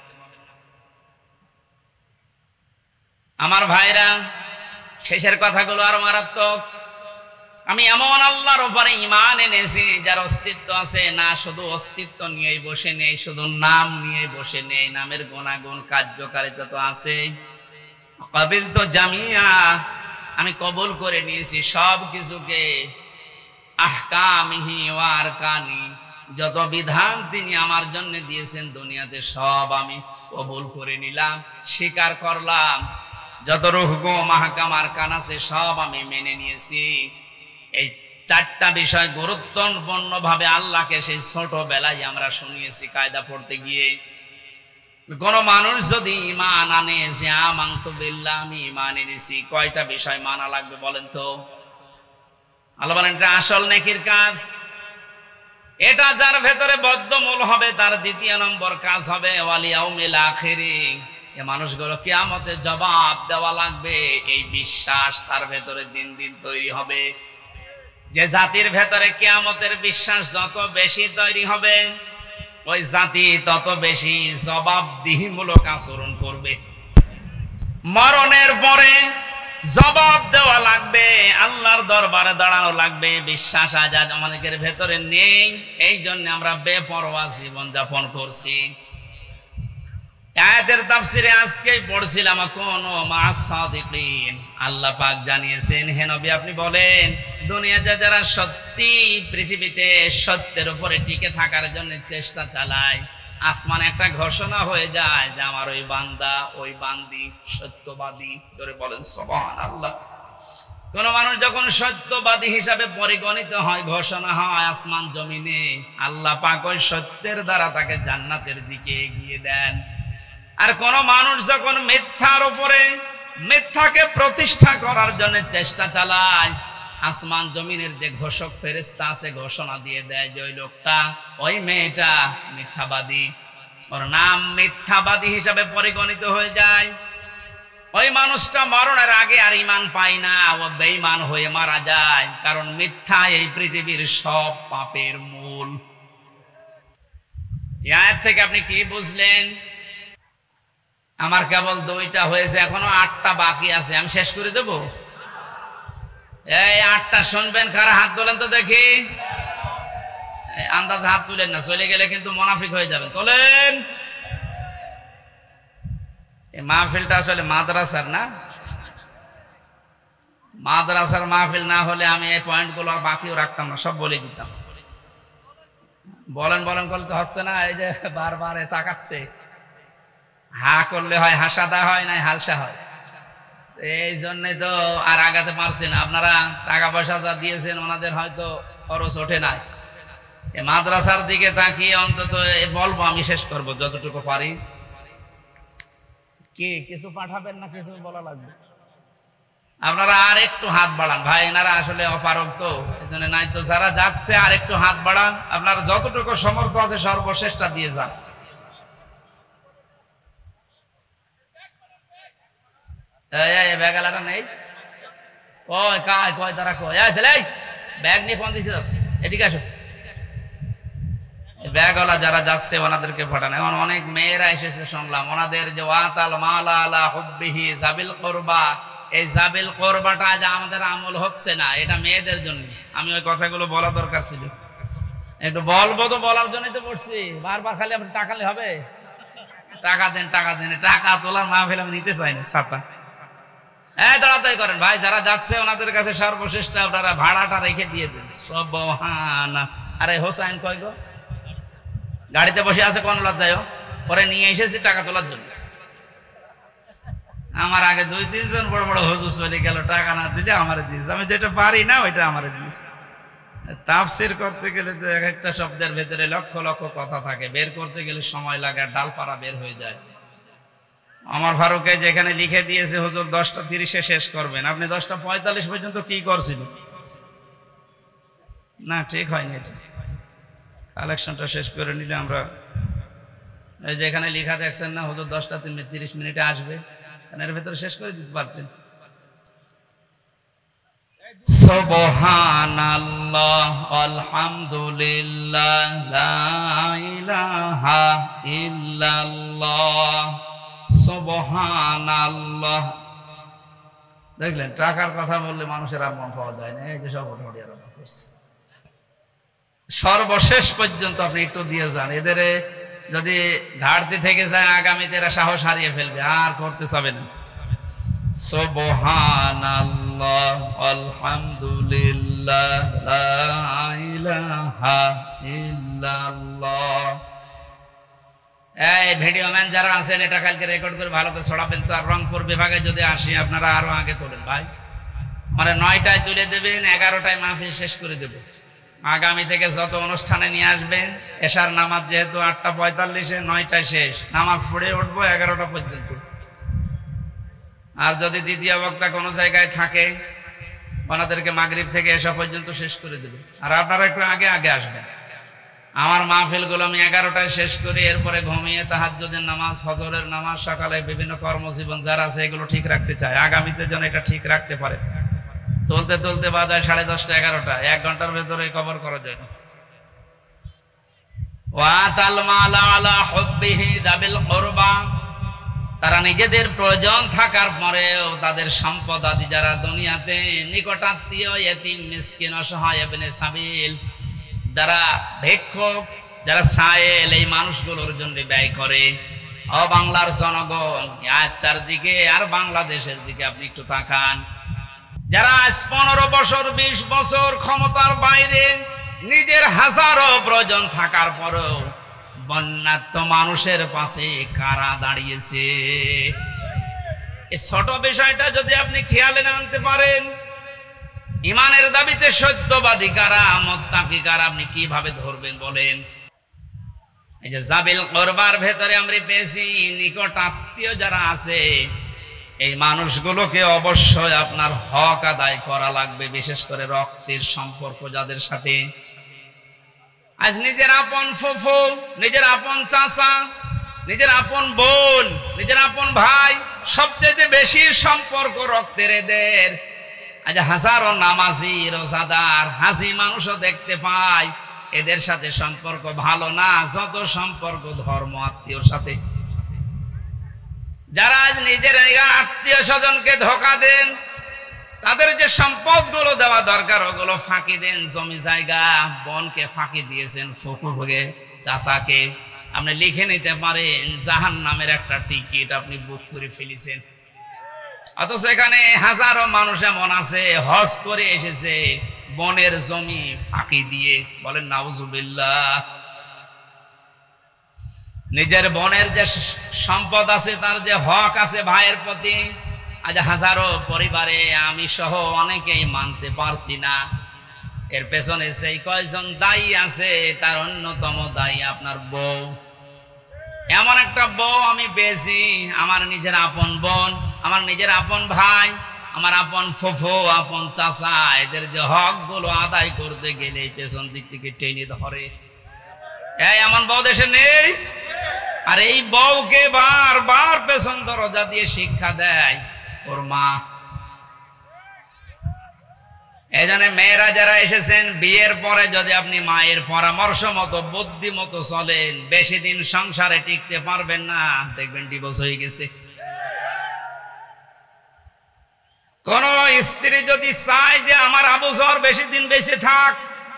আমার ভাইরা, শেষের কথাগুলো আরো মারাত্মক। আমি এমন আল্লাহর উপরে ঈমান এনেছি যার অস্তিত্ব আছে, না শুধু অস্তিত্ব নিয়েই বসে নেই, শুধু নাম নিয়ে বসে নেই, নামের গুণাগুণ কার্যকারিতা তো আছে। কবিল তো জামিয়া, আমি কবুল করে নিয়েছি সব কিছুকে। আহকামিহি ওয়া আরকানি, যত বিধান তিনি আমার জন্য দিয়েছেন দুনিয়াতে সব আমি কবুল করে নিলাম, স্বীকার করলাম। যত রুহগো মাহকাম আরকান আছে সব আমি মেনে নিয়েছি। এই 4টা বিষয় গুরুত্বপূর্ণ ভাবে আল্লাহকে সেই ছোটবেলায় আমরা শুনিয়েছি কায়দা পড়তে গিয়ে। কোন মানুষ যদি ঈমান আনে যে আমানতু বিল্লাহ, আমি ঈমান এনেছি, কয়টা বিষয় মানা লাগবে বলেন তো? আল্লাহ বলেন এটা আসল নেকির কাজ। এটা যার ভেতরে বদ্ধমূল হবে তার 2 নম্বর কাজ হবে ওয়াল ইয়াউমিল আখির। এই মানুষগুলো কিয়ামতে জবাব দেওয়া লাগবে, এই বিশ্বাস তার ভেতরে দিন দিন তৈরি হবে। যে জাতির ভেতরে কিয়ামতের বিশ্বাস যত বেশি তৈরি হবে, ওই জাতি তত বেশি জবাবদিহিমূলক আচরণ করবে। মরণের পরে জবাব দেওয়া লাগবে, আল্লাহর দরবারে দাঁড়ানো লাগবে। বিশ্বাস আজ আমাদের ভেতরে নেই, এই জন্য আমরা বেপরোয়া জীবন যাপন করছি। আয়াতের তাফসিরে আজকেই পড়ছিলাম, কোন মা'আস সাদিকিন। আল্লাহ পাক জানিয়েছেন, হে নবী আপনি বলেন, দুনিয়াতে যারা সত্যি পৃথিবীতে সত্যের উপরে টিকে থাকার জন্য চেষ্টা চালায়, আসমানে একটা ঘোষণা হয়ে যায় যে আমার ওই বান্দা, ওই বান্দি সত্যবাদী। করে বলেন সুবহানাল্লাহ। কোন মানুষ যখন সত্যবাদী হিসাবে পরিগণিত হয়, ঘোষণা হয় আসমান জমিনে, আল্লাহ পাক ওই সত্যের দ্বারা তাকে জান্নাতের দিকে এগিয়ে দেন। আর কোন মানুষ যখন মিথ্যার উপরে, মিথ্যাকে প্রতিষ্ঠা করার জন্য চেষ্টা চালায়, আসমান জমিনের যে ঘোষক ফেরেশতা আছে ঘোষণা দিয়ে দেয় যে ওই লোকটা, ওই মেয়েটা মিথ্যাবাদী, ওর নাম মিথ্যাবাদী হিসাবে পরিগণিত হয়ে যায়। ওই মানুষটা মরণের আগে আর ঈমান পায় না, ও বেঈমান হয়ে মারা যায়। কারণ মিথ্যা এই পৃথিবীর সব পাপের মূল। এই আয়াত থেকে আপনি কি বুঝলেন? আমার কেবল 2টা হয়েছে, এখনো 8টা বাকি আছে, আমি শেষ করে দেব। এই 8টা শুনবেন কারা? হাত তোলেন তো দেখি। আন্দাজ হাত তুলেন না, চলে গেলে কিন্তু মুনাফিক হয়ে যাবেন। তোলেন। এই মাহফিলটা আসলে মাদ্রাসার না, মাদ্রাসার মাহফিল না হলে আমি এই পয়েন্টগুলো আর বাকিও রাখতাম না, সব বলে দিতাম। বলেন বলেন করলে তো হচ্ছে না, এই যে বারবার তাকাচ্ছে। হা করলে হয় হাসাদা হয়, নাই হালসা হয়। এই জন্যই তো আর আগাতে পারছি না। আপনারা টাকা পয়সা যা দিয়েছেন ওনাদের হয়তো খরচ ওঠে নাই। এই মাদ্রাসার দিকে তাকিয়ে অন্তত বলবো, আমি শেষ করবো যতটুকু পারি। কি কিছু পাঠাবেন না কিছু বলা লাগবে? আপনারা আর একটু হাত বাড়ান ভাই, এনারা আসলে অপারগ তো, এই জন্য নাই তো যারা যাচ্ছে আর একটু হাত বাড়ান। আপনারা যতটুকু সমর্থ আছে সর্বশেষটা দিয়ে যান। ব্যাগালাটা নেই, ওই কায় কয় তারা কয় ছেলে ব্যাগ নিয়ে কোন দিকে যাচ্ছে? এদিকে আসো। ব্যাগওয়ালা যারা যাচ্ছে ওনাদেরকে পাঠান। এখন অনেক মেয়েরা এসেছে শুনলাম, ওনাদের যে ওয়াতাল মালা আলা হুব্বিহি জাবিল কুরবা, এই জাবিল কুরবাটা যে আমাদের আমল হচ্ছে না, এটা মেয়েদের জন্য। আমি ওই কথাগুলো বলা দরকার ছিল, একটু বলবো তো, বলার জন্যই তো পড়ছি। বারবার খালি আপনি টাকালে হবে? টাকা দেন টাকা দেন, টাকা তোলার মাহফিল আমি নিতে চাই না। ছাতা তাড়াতাড়ি করেন ভাই, যারা যাচ্ছে ওনাদের কাছে সর্বশ্রেষ্ঠ আপনারা ভাড়াটা রেখে দিয়ে দেন। সুবহানাল্লাহ। আরে হোসাইন কয় গো? গাড়িতে বসে আছে, কোন লজ্জায়? পরে নিয়ে এসেছি টাকা তোলার জন্য। আমার আগে 2-3 জন বড় বড় হুজুর চলে গেল, টাকা না দিলে আমারে দিয়েছে। আমি যেটা পারি না ওইটা আমারে দিয়েছে। তাফসীর করতে গেলে তো এক একটা শব্দের ভেতরে লক্ষ লক্ষ কথা থাকে, বের করতে গেলে সময় লাগে, আর ডালপাড়া বের হয়ে যায়। আমার ফারুকে যেখানে লিখে দিয়েছে হুজুর 10:30-এ শেষ করবেন, আপনি 10:45 পর্যন্ত কি করছিল? না ঠিক হয়নি, এটা কালেকশনটা শেষ করে নিলে আমরা। যেখানে লেখা দেখছেন না হুজুর 10:30 আসবে, এর ভেতরে শেষ করে দিতে পারতেন। সুবহানাল্লাহ আলহামদুলিল্লাহ লা ইলাহা ইল্লাল্লাহ সুবহানাল্লাহ। দেখলেন, টাকার কথা বললে মানুষের আর মন পাওয়া যায় না। এই যে সব মোটামুটি আরম্ভ করছে, সর্বশেষ পর্যন্ত আপনি একটু দিয়ে যান। এদের যদি ঘাটতি থেকে যায়, আগামীতে এরা সাহস হারিয়ে ফেলবে, আর করতে চাবে না। সুবহানাল্লাহ আলহামদুলিল্লাহ লা ইলাহা ইল্লাল্লাহ। এই ভিডিও ম্যান যারা আছেন, এটা কালকে রেকর্ড করে ভালো করে ছড়াবেন তো। আর রংপুর বিভাগে যদি আসি, আপনারা আরো আগে তোলেন ভাই। মানে 9টায় তুলে দেবেন, 11টায় মাহফিল শেষ করে দেব। আগামী থেকে যত অনুষ্ঠানে নিয়ে আসবেন, এশার নামাজ যেহেতু 8:45-এ, 9টায় শেষ, নামাজ পড়ে উঠবো 11টা পর্যন্ত। আর যদি দ্বিতীয় বক্তা কোনো জায়গায় থাকে, ওনাদেরকে মাগরিব থেকে এশা পর্যন্ত শেষ করে দেবে। আর আপনারা একটু আগে আগে আসবেন। আমার মাহফিলগুলো আমি 11টায় শেষ করি, এরপরে ঘুমিয়ে তাহাজ্জুদের নামাজ, ফজরের নামাজ, সকালে বিভিন্ন কর্মজীবন যারা আছে এগুলো ঠিক রাখতে চায়, আগামীতে যেন এটা ঠিক রাখতে পারে। তুলতে তুলতে বাজায় 10:30, 11টা, 1 ঘন্টার ভেতরে কভার করা যায় না। ওয়াতাল মালা আলা হুব্বিহি যাবিল কুরবা, তারা নিজেদের প্রয়োজন থাকার পরেও তাদের সম্পদ আদি যারা দুনিয়াতে নিকটাত্মীয়, ইয়েতিম, মিসকিন, অসহায়, ইবনে সাবিল, যারা ভিক্ষুক, যারা সায়েল, এই মানুষগুলোর জন্য ব্যয় করে, ও বাংলার জনগণ, আজ চারদিকে আর বাংলাদেশের দিকে আপনি একটু তাকান। যারা 15 বছর 20 বছর ক্ষমতার বাইরে, নিজের হাজারো প্রয়োজন থাকার পরেও বন্যার্থ মানুষের পাশে কারা দাঁড়িয়েছে? এই ছোট বিষয়টা যদি আপনি খেয়ালে না আনতে পারেন, ইমানের দাবিতে সত্যবাদী কারা, মুত্তাকি কারা, আপনি কিভাবে ধরবেন বলেন? এই যে জাবিল কুরবার ভেতরে আমরা পেয়েছি নিকট আত্মীয় যারা আছে, এই মানুষগুলোকে অবশ্যই আপনার হক আদায় করা লাগবে, বিশেষ করে রক্তের সম্পর্ক যাদের সাথে। আজ নিজের আপন ফুফু, নিজের আপন চাচা, নিজের আপন বোন, নিজের আপন ভাই, সবচেয়ে বেশি সম্পর্ক রক্তের এদের। আজ হাজারো নামাজি, রোজাদার, হাজি মানুষও দেখতে পাই, এদের সাথে সম্পর্ক ভালো না যত সম্পর্ক ধর্ম আত্মীয়র সাথে। যারা আজ নিজের আত্মীয় স্বজনকে ধোঁকা দেন, তাদের যে সম্পদ গুলো দেওয়া দরকার ওগুলো ফাঁকি দেন। জমি জায়গা বনকে ফাঁকি দিয়েছেন, ফুফুকে, চাচাকে। আপনি লিখে নিতে পারেন জাহান্নামের একটা টিকিট আপনি বুক করে ফেলেছেন। অথচ এখানে হাজারো মানুষ এমন আছে হজ করে এসেছে বনের জমি ফাঁকি দিয়ে। বলেন নাউজুবিল্লাহ। নিজের বনের যে সম্পদ আছে, তার যে হক আছে ভাইয়ের প্রতি, আজ হাজারো পরিবারে আমি সহ অনেকেই মানতে পারছি না। এর পেছনে সেই কয়জন দায়ী আছে, তার অন্যতম দায়ী আপনার বউ। এমন একটা বউ আমি পেয়েছি, আমার নিজের আপন বোন, আমার নিজের আপন ভাই, আমার আপন ফুফু, আপন চাচা, এদের যে হক গুলো আদায় করতে গেলে পেছন দিক থেকে টেনে ধরে। এমন বউ দেশে নেই। আর এই বউকে বারবার পেছন দরজা দিয়ে শিক্ষা দেয় ওর মা। এই জন্য মেয়েরা যারা এসেছেন, বিয়ের পরে যদি আপনি মায়ের পরামর্শ মতো, বুদ্ধি মতো চলেন, বেশি দিন সংসারে টিকতে পারবেন না, দেখবেন ডিভোর্স হয়ে গেছে। কোন স্ত্রী যদি চায় যে আমার আবু জর বেশি দিন বেঁচে থাক,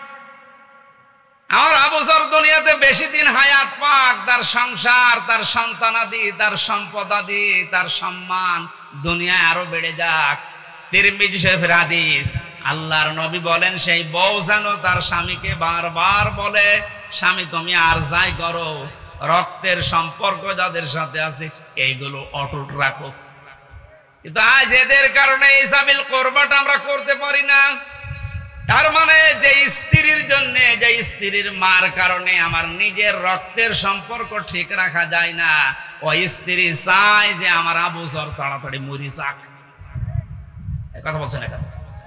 আমার আবু জর দুনিয়াতে বেশি দিন হায়াত পাক, তার সংসার, তার সন্তানাদি, তার সম্পদাদি, তার সম্মান দুনিয়ায় আরো বেড়ে যাক, তিরমিজি শরীফের হাদিস, আল্লাহর নবী বলেন সেই বউ যেন তার স্বামীকে বারবার বলে, স্বামী তুমি আর যাই করো, রক্তের সম্পর্ক যাদের সাথে আছে এইগুলো অটুট রাখো। কিন্তু আজ এদের কারণে এই জাবিল কুরবাটা আমরা করতে পারি না। তার মানে যে স্ত্রীর জন্য, যে স্ত্রীর মার কারণে আমার নিজের রক্তের সম্পর্ক ঠিক রাখা যায় না, ওই স্ত্রী চায় যে আমার আবু জর তাড়াতাড়ি মরি যাক। কথা বলছেন এখন?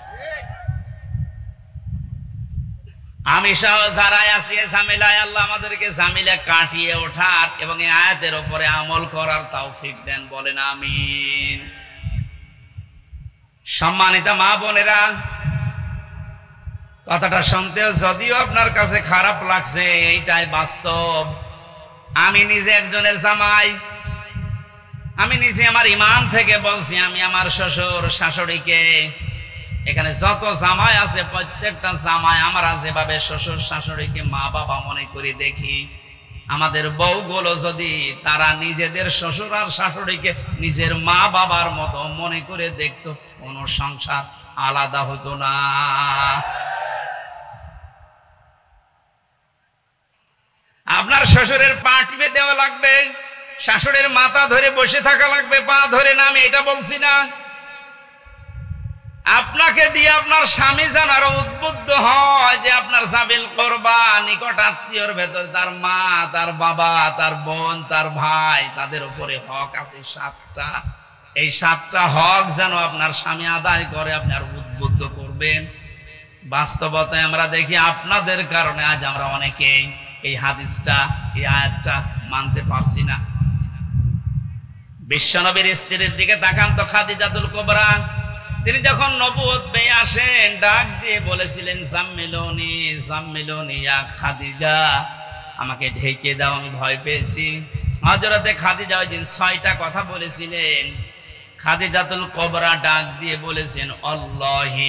আমি সহ যারা আছি ঝামেলায়, আল্লাহ আমাদেরকে ঝামেলা কাটিয়ে ওঠার এবং এই আয়াতের উপরে আমল করার তৌফিক দেন। বলেন আমিন। সম্মানিত মা বোনেরা, কথাটা শুনতে যদিও আপনার কাছে খারাপ লাগছে, এইটাই বাস্তব। আমি নিজে একজনের জামাই, আমি নিজে আমার ইমান থেকে বলছি, আমি আমার শ্বশুর শাশুড়িকে, এখানে যত জামাই আছে প্রত্যেকটা জামাই আমরা যেভাবে শ্বশুর শাশুড়িকে মা বাবা মনে করে দেখি, আমাদের বউগুলো যদি তারা নিজেদের শ্বশুর আর শাশুড়িকে নিজের মা বাবার মতো মনে করে দেখতো, কোন সংসার আলাদা হতো না। আপনার শ্বশুরের পা টিপে দেওয়া লাগবে, শাশুড়ির মাথা ধরে বসে থাকা লাগবে, পা ধরে না, আমি এটা বলছি না। আপনাকে দিয়ে আপনার স্বামী যেন আরো উদ্বুদ্ধ হয় যে আপনার জাবিল কুরবা নিকট আত্মীয়র ভেতর তার মা, তার বাবা, তার বোন, তার ভাই, তাদের উপরে হক আছে 7টা। এই 7টা হক যেন আপনার স্বামী আদায় করে, আপনি আর উদ্বুদ্ধ করবেন। বাস্তবতায় আমরা দেখি আপনাদের কারণে আজ আমরা অনেকেই এই হাদিসটা, এই আয়াতটা মানতে পারছি না। বিশ্বনবীর স্ত্রীর দিকে তাকান তো, খাদিজাতুল কুবরা, তিনি যখন নবুয়ত পেয়ে আসেন, ডাক দিয়ে বলেছিলেন জাম্মিলুনি জাম্মিলুনি ইয়া খাদিজা, আমাকে ঢেকে দাও, আমি ভয় পেয়েছি। হযরতে খাদিজা ওই দিন 6টা কথা বলেছিলেন। খাদিজাতুল কুবরা ডাক দিয়ে বলেছেন আল্লাহি,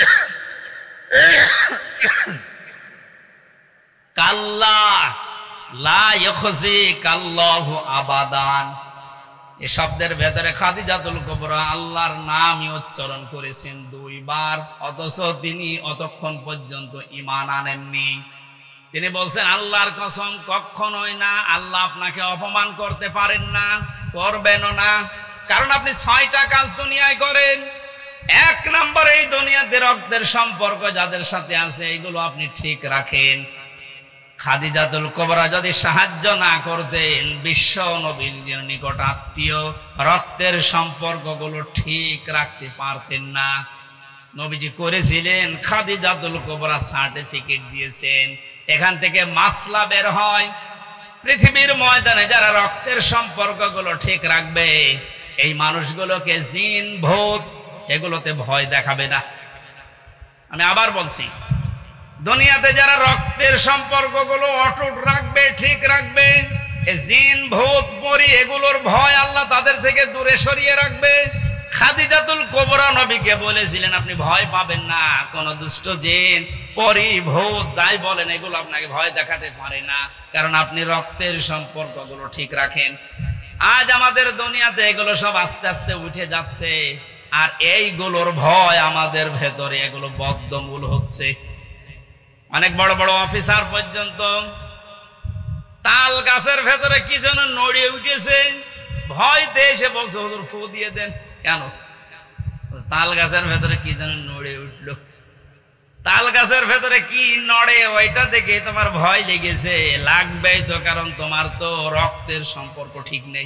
কাল্লা, লা ইখজিকাল্লাহু আবাদান। এই শব্দের ভেতরে খাদিজাতুল কুবরা আল্লাহর নামই উচ্চারণ করেছেন 2 বার, অথচ তিনি অতক্ষণ পর্যন্ত ঈমান আনেননি। তিনি বলছেন আল্লাহর কসম কখনোই না, আল্লাহ আপনাকে অপমান করতে পারেন না, করবেনও না, কারণ আপনি 6টা কাজ দুনিয়ায় করেন। 1 নম্বর, এই দুনিয়াতে রক্তের সম্পর্ক যাদের সাথে আছে এগুলো আপনি ঠিক রাখেন। খাদিজাতুল কুবরা যদি সাহায্য না করতেন, বিশ্ব নবীর নিকট আত্মীয় রক্তের সম্পর্কগুলো ঠিক রাখতে পারতেন না। নবীজি করেছিলেন, খাদিজাতুল কুবরা সার্টিফিকেট দিয়েছেন। এখান থেকে মাসলা বের হয়, পৃথিবীর ময়দানে যারা রক্তের সম্পর্কগুলো ঠিক রাখবে এই মানুষগুলোকে জিন ভূত এগুলোতে ভয় দেখাবে না। আমি আবার বলছি, দুনিয়াতে যারা রক্তের সম্পর্কগুলো অটুট রাখবে, ঠিক রাখবে, জিন ভূত পরী এগুলোর ভয় আল্লাহ তাদের থেকে দূরে সরিয়ে রাখবে। খাদিজাতুল কুবরা নবীকে বলেছিলেন আপনি ভয় পাবেন না, কোন দুষ্ট জিন পরী ভূত যাই বলেন এগুলো আপনাকে ভয় দেখাতে পারে না, কারণ আপনি রক্তের সম্পর্কগুলো ঠিক রাখেন। আজ আমাদের দুনিয়াতে এগুলো সব আস্তে আস্তে উঠে যাচ্ছে, আর এইগুলোর ভয় আমাদের ভেতরে এগুলো বদ্ধমূল হচ্ছে। অনেক বড় বড় অফিসার পর্যন্ত তাল গাছের ভেতরে কি যেন নড়িয়ে উঠেছে, ভয়তে এসে বলছে হুজুর ফু দিয়ে দেন। কেন? তাল গাছের ভেতরে কি যেন নড়ে উঠলো। তাল গাছের ভেতরে কি নড়ে ওইটা দেখে তোমার ভয় লেগেছে, লাগবেই তো, কারণ তোমার তো রক্তের সম্পর্ক ঠিক নেই,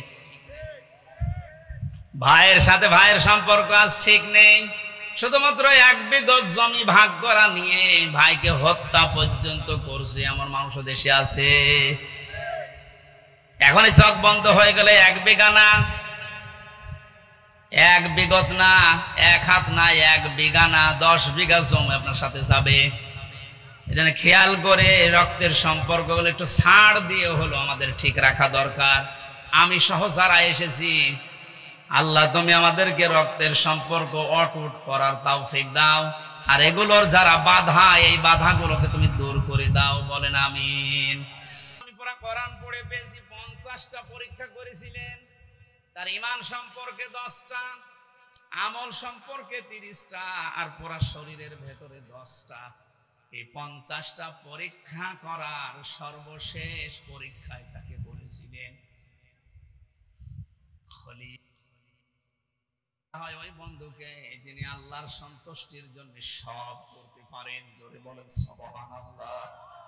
ভাইয়ের সাথে ভাইয়ের সম্পর্ক আজ ঠিক নেই। শুধুমাত্র 1 বিঘত জমি ভাগ করা নিয়ে ভাইকে হত্যা পর্যন্ত করছে এমন মানুষ দেশে আছে। এখনই চোখ বন্ধ হয়ে গেলে 1 বিঘা না, 1 বিঘত না, 1 হাত না, 1 বিঘা না, 10 বিঘা জমি আপনার সাথে যাবে। এজন্য খেয়াল করে রক্তের সম্পর্কগুলো একটু ছাড় দিয়ে হলো আমাদের ঠিক রাখা দরকার। আমি সহ যারা এসেছি, আল্লাহ তুমি আমাদেরকে রক্তের সম্পর্ক অটুট করার তৌফিক দাও, আর এগুলোর যারা বাধা এই বাধাগুলোকে তুমি দূর করে দাও, বলেন আমিন। আমি পুরা কোরআন পড়ে পেয়েছি, 50টা পরীক্ষা করেছিলেন, তার ঈমান সম্পর্কে 10টা, আমল সম্পর্কে 30টা, আর পুরা শরীরের ভেতরে 10টা। এই 50টা পরীক্ষা করার সর্বশেষ পরীক্ষায় তাকে বলেছিলেন খলিল হয় ওই বন্ধুকে যিনি আল্লাহর সন্তুষ্টির জন্য সব করতে পারেন। জোরে বলেন সুবহানাল্লাহ।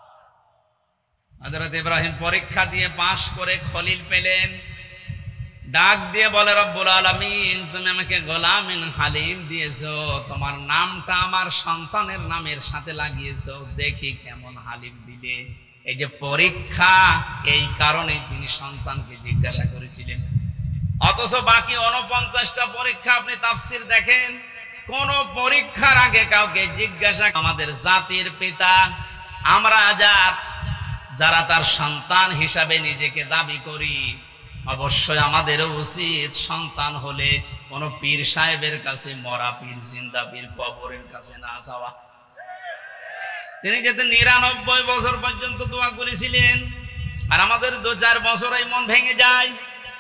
হযরত ইব্রাহিম পরীক্ষা দিয়ে পাশ করে খলিল পেলেন, ডাক দিয়ে বলে রব্বুল আলামিন তুমি আমাকে গোলামিন হালিম দিয়েছো, তোমার নামটা আমার সন্তানের নামের সাথে লাগিয়েছো, দেখি কেমন হালিম দিলে। এই যে পরীক্ষা, এই কারণে তিনি সন্তানকে জিজ্ঞাসা করেছিলেন। অথচ বাকি 49টা পরীক্ষা আপনি তাফসীর দেখেন, কোন পরীক্ষার আগে কাউকে জিজ্ঞাসা, আমাদের জাতির পিতা আমরা যারা তার সন্তান হিসাবে নিজেকে দাবি করি, অবশ্যই আমাদের উচিত সন্তান হলে কোন পীর সাহেবের কাছে, মরা পীর, জিন্দা পীর, কবরের কাছে না যাওয়া। তিনি যেতে 99 বছর পর্যন্ত দোয়া করেছিলেন, আর আমাদের 2-4 বছরেই মন ভেঙে যায়।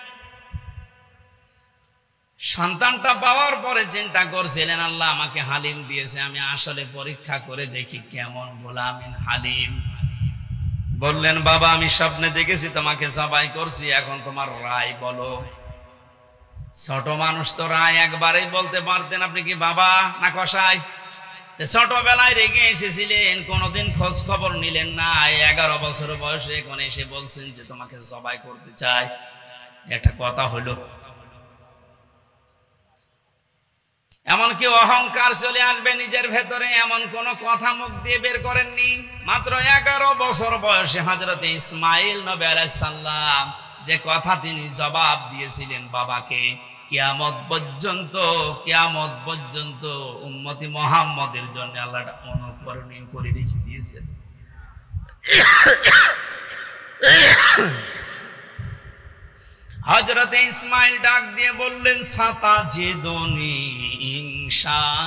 সন্তানটা পাওয়ার পরে চিন্তা করছিলেন আল্লাহ আমাকে হালিম দিয়েছে, আমি আসলে পরীক্ষা করে দেখি কেমন গোলামিন হালিম। বললেন বাবা আমি স্বপ্নে দেখেছি তোমাকে জবাই করছি, এখন তোমার রায় বলো। ছোট মানুষ তো রায় একবারেই বলতে পারতেন, আপনি কি বাবা না কসাই? ছোটবেলায় রেগে এসেছিলেন, কোনোদিন খোঁজ খবর নিলেন না, 11 বছর বয়সে এখন এসে বলছেন যে তোমাকে জবাই করতে চাই। একটা কথা হলো, এমনকি অহংকার চলে আসবে নিজের ভেতরে, এমন কোন কথা মুখ দিয়ে বের করেননি। মাত্র 11 বছর বয়সে হযরত ইসমাঈল নবী আলাইহিস সালাম যে কথা তিনি জবাব দিয়েছিলেন বাবাকে, কিয়ামত পর্যন্ত উম্মতি মুহাম্মদের জন্য আল্লাহ অনুকরণীয় করে রেখে দিয়েছেন। হযরত ইসমাঈল ডাক দিয়ে বললেন সাতাজিদুনি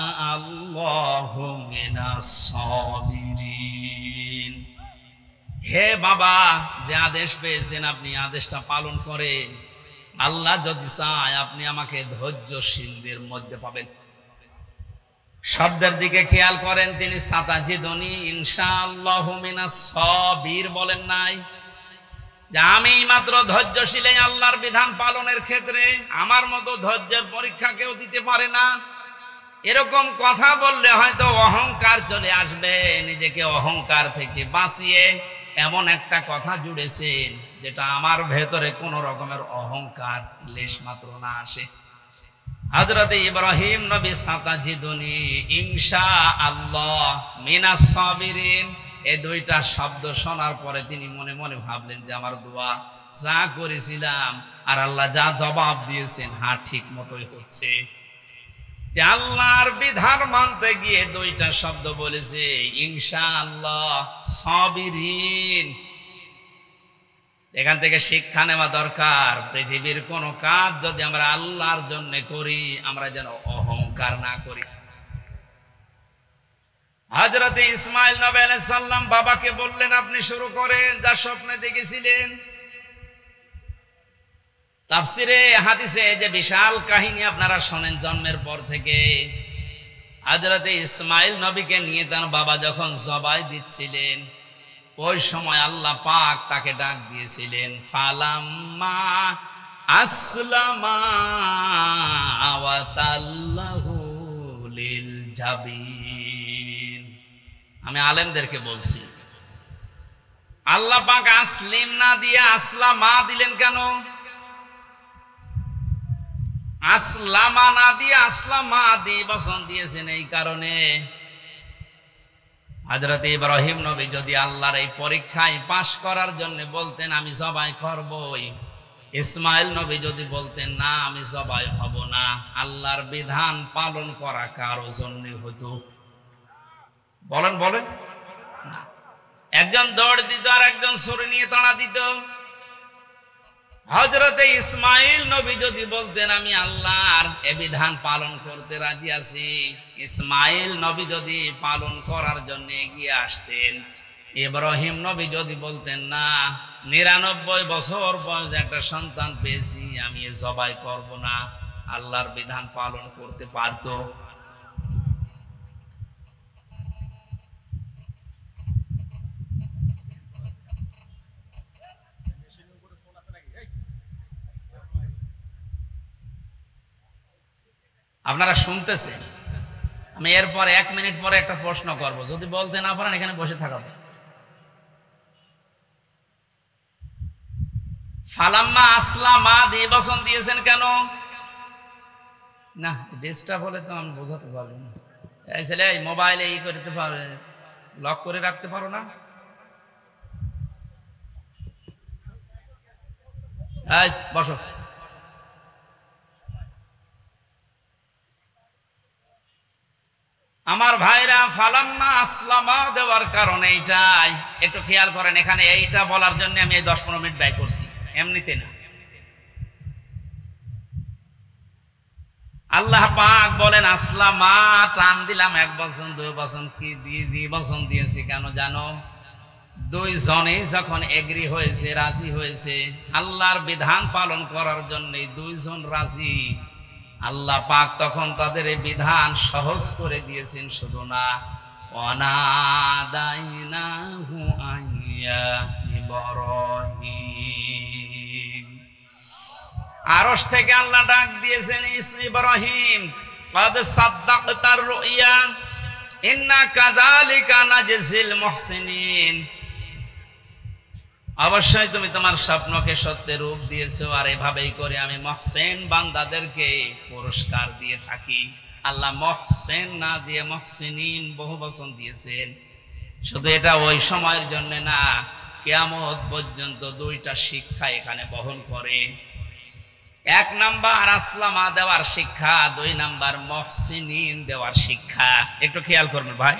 ইনশাআল্লাহু মিনাস সাবিরিন। হে বাবা, যে আদেশ পেয়েছেন আপনি আদেশটা পালন করেন। আল্লাহ যদি চায় আপনি আমাকে ধৈর্যশীলদের মধ্যে পাবেন। শব্দের দিকে খেয়াল করেন, তিনি সাতাজিদুনি ইনশাআল্লাহু মিনাস সাবির বলেন নাই যে আমি মাত্র ধৈর্যশীল এই আল্লাহর বিধান পালনের ক্ষেত্রে, আমার মতো ধৈর্যের পরীক্ষা কেউ দিতে পারে না। এরকম কথা বললে হয়তো অহংকার চলে আসবে, নিজেকে অহংকার থেকে বাঁচিয়ে এমন একটা কথা জুড়েছেন যেটা আমার ভেতরে কোন রকমের অহংকার লেশ মাত্র না আসে। হযরত ইব্রাহিম নবী সাতাজিদুনি ইনশাআল্লাহ মিনাস সাবিরিন, এই দুইটা শব্দ শোনার পরে তিনি মনে মনে ভাবলেন যে আমার দোয়া যা করেছিলাম আর আল্লাহ যা জবাব দিয়েছেন, হ্যাঁ ঠিক মতোই হচ্ছে। যে আল্লাহর বিধান মানতে গিয়ে দুইটা শব্দ বলেছে ইনশাআল্লাহ সাবিরিন। এখান থেকে শিক্ষা নেওয়া দরকার, পৃথিবীর কোন কাজ যদি আমরা আল্লাহর জন্য করি আমরা যেন অহংকার না করি। হযরত ইসমাইল নবী আলাইহিস সালাম বাবাকে বললেন আপনি শুরু করেন যা স্বপ্নে দেখেছিলেন। তাফসিরে হাদিসে যে বিশাল কাহিনী আপনারা শোনেন জন্মের পর থেকে, হযরত ইসমাইল নবীকে নিয়ে তার বাবা যখন জবাই দিচ্ছিলেন ওই সময় আল্লাহ পাক তাকে ডাক দিয়েছিলেন ফালাম্মা আসলামা ওয়া তাল্লাহু লিল জাবিন। আমি আলেমদেরকে বলছি আল্লাহ পাক আসলিম না দিয়ে আসলামা দিলেন কেন? আসলামা না দিয়ে আসলামা দিয়ে বচন দিয়েছেন এই কারণে, হযরত ইব্রাহিম নবী যদি আল্লাহর এই পরীক্ষায় পাশ করার জন্য বলতেন আমি জবাই করবই, ইসমাইল নবী যদি বলতেন না আমি জবাই হব না, আল্লাহর বিধান পালন করা কারো জন্য হতো? বলেন বলেন না। একজন দৌড় দিত আর একজন ছুরি নিয়ে তাড়া দিত। হযরতে ইসমাইল নবী যদি বলতেন আমি আল্লাহর এ বিধান পালন করতে রাজি আছি, ইসমাইল নবী যদি পালন করার জন্য এগিয়ে আসতেন, ইব্রাহিম নবী যদি বলতেন না 99 বছর বয়সে একটা সন্তান পেয়েছি আমি জবাই করব না, আল্লাহর বিধান পালন করতে পারত? আপনারা শুনতেছেন? আমি এরপর 1 মিনিট পরে একটা প্রশ্ন করব, যদি বলতে না পারেন এখানে বসে থাকবে। ফালাম্মা আসলামা দিয়ে বচন দিয়েছেন কেন? না ডিস্টার্ব হলে তো আমি বোঝাতে পারবো না। এই ছেলে মোবাইলে ই করতে পারবে, লক করে রাখতে পারো না? বসো। আমার ভাইরা ফালাম্মা আসলামা দেওয়ার কারণে এইটাই একটু খেয়াল করেন। এখানে এইটা বলার জন্য আমি এই 10-15 মিনিট ব্যয় করছি, এমনিতে না। আল্লাহ পাক বলেন আসলামা, টান দিলাম 1 বচন 2 বচন কি দিয়ে বচন দিয়েছি কেন জানো? 2 জনে যখন এগ্রি হয়েছে, রাজি হয়েছে আল্লাহর বিধান পালন করার জন্য, 2 জন রাজি, আল্লাহ পাক তখন তাদের এই বিধান সহজ করে দিয়েছেন। শুধু না, ওয়ানাদাইনাহু আইয়া ইব্রাহিম, আরশ থেকে আল্লাহ ডাক দিয়েছেন ইব্রাহিম قد صدقت الرؤيا إنا كذلك نجزي المحسنين, অবশ্যই তুমি তোমার স্বপ্নকে সত্যের রূপ দিয়েছো আর এভাবেই করে আমি মুহসিন বান্দাদেরকে পুরস্কার দিয়ে থাকি। আল্লাহ মুহসিন না দিয়ে মুহসিনিন বহু বচন দিয়েছেন। শুধু এটা ওই সময়ের জন্য না, কিয়ামত পর্যন্ত 2টা শিক্ষা এখানে বহন করে। 1 নাম্বার আসলামা দেওয়ার শিক্ষা, 2 নাম্বার মুহসিনিন দেওয়ার শিক্ষা। একটু খেয়াল করবেন ভাই,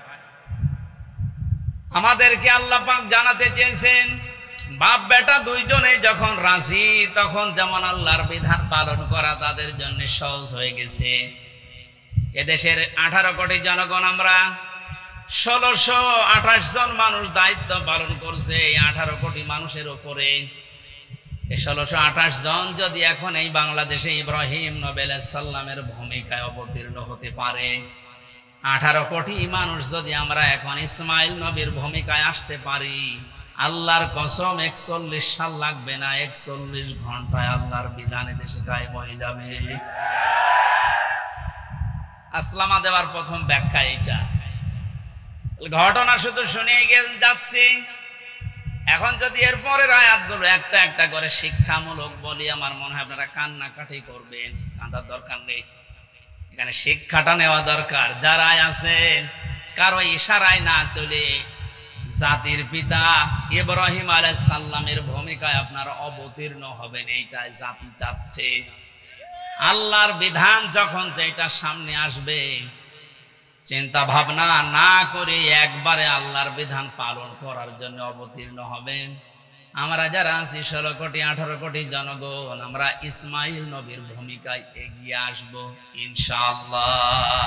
আমাদেরকে আল্লাহ পাক জানাতে চেয়েছেন বাপ বেটা 2 জনে যখন রাজি, তখন যেমন আল্লাহর বিধান পালন করা তাদের জন্য সহজ হয়ে গেছে। এদেশের 18 কোটি জনগণ আমরা, 1628 জন মানুষ দায়িত্ব পালন করছে 18 কোটি মানুষের উপরে। 1628 জন যদি এখন এই বাংলাদেশে ইব্রাহিম নবী আলাইহিস সালামের ভূমিকায় অবতীর্ণ হতে পারে, 18 কোটি মানুষ যদি আমরা এখন ইসমাইল নবীর ভূমিকায় আসতে পারি, আল্লাহর কসম 41 সাল লাগবে না, 41 ঘন্টায় আল্লাহর বিধানে দেশে কায়েম হয়ে যাবে। আসলামা দেওয়ার প্রথম ব্যাখ্যা এটা। ঘটনা শুধু শুনিয়ে যাচ্ছি, এখন যদি এরপরের আয়াতগুলো একটা একটা করে শিক্ষামূলক বলি, আমার মনে হয় আপনারা কান্নাকাটি করবেন। কাঁদার দরকার নেই, এখানে শিক্ষাটা নেওয়া দরকার। যারা আছেন কারো ইশারায় না চলে জাতির পিতা ইব্রাহিম আলাইহিস সালামের ভূমিকায় আপনারা অবতীর্ণ হবেন, এইটাই জাতি চাচ্ছে। আল্লাহর বিধান যখন যেটা সামনে আসবে, চিন্তা ভাবনা না করে একবারে আল্লাহর বিধান পালন করার জন্য অবতীর্ণ হবেন। আমরা যারা আছি 16 কোটি 18 কোটি জনগণ, আমরা ইসমাইল নবীর ভূমিকায় এগিয়ে আসব ইনশাআল্লাহ।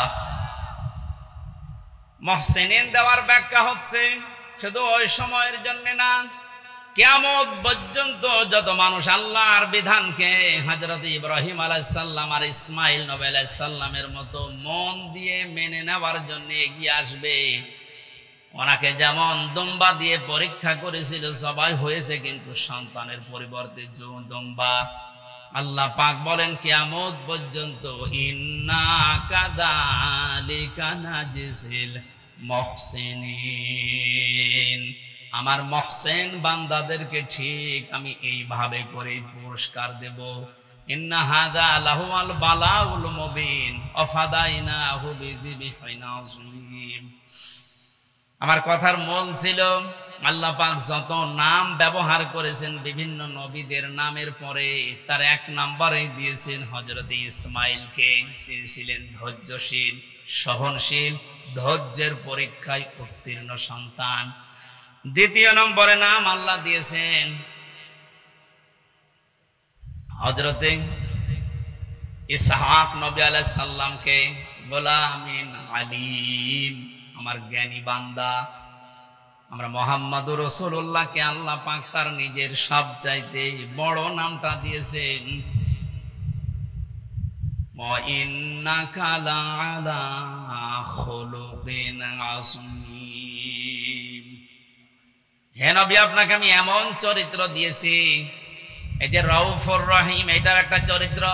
মুহসিনিন দেওয়ার ব্যাখ্যা হচ্ছে শুধু ওই সময়ের জন্য না, কিয়ামত পর্যন্ত যত মানুষ আল্লাহর বিধানকে হযরত ইব্রাহিম আলাইহিস সালাম আর ইসমাইল নবী আলাইহিস সালামের মতো মন দিয়ে মেনে নেওয়ার জন্য এগিয়ে আসবে, ওনাকে যেমন দুম্বা দিয়ে পরীক্ষা করেছিল সবাই হয়েছে, কিন্তু সন্তানের পরিবর্তে দুম্বা। আল্লাহ পাক বলেন কিয়ামত পর্যন্ত ইন্না কাযালিকা নাজিসিল মুহসিনিন, আমার মুহসিন বান্দাদেরকে ঠিক আমি এইভাবে করে পুরস্কার দেব। ইন্না হাযা লাহুল বালাউল মুবিন আফাদাইনাহু বিযিবহিন আযীম। আমার কথার মূল ছিল আল্লাহ পাক যত নাম ব্যবহার করেছেন বিভিন্ন নবীদের নামের পরে, তার এক নম্বরে দিয়েছেন হযরত ইসমাইলকে। তিনি ছিলেন ধৈর্যশীল, সহনশীল, ধৈর্যের পরীক্ষায় উত্তীর্ণ সন্তান। দ্বিতীয় নম্বরে নাম আল্লাহ দিয়েছেন হযরতে ইসহাক নবী আলাইহিস সালামকে, গোলামিন আলিম, আমার জ্ঞানী বান্দা। আমরা মুহাম্মদুর রাসূলুল্লাহকে আল্লাহ পাক তার নিজের সবচাইতে বড় নামটা দিয়েছেন ওয়া ইন্নাকা লাআলা খুলুকিন আযীম। হে নবী, আপনাকে আমি এমন চরিত্র দিয়েছি, এই যে রাউফুর রহিম, এটার একটা চরিত্র।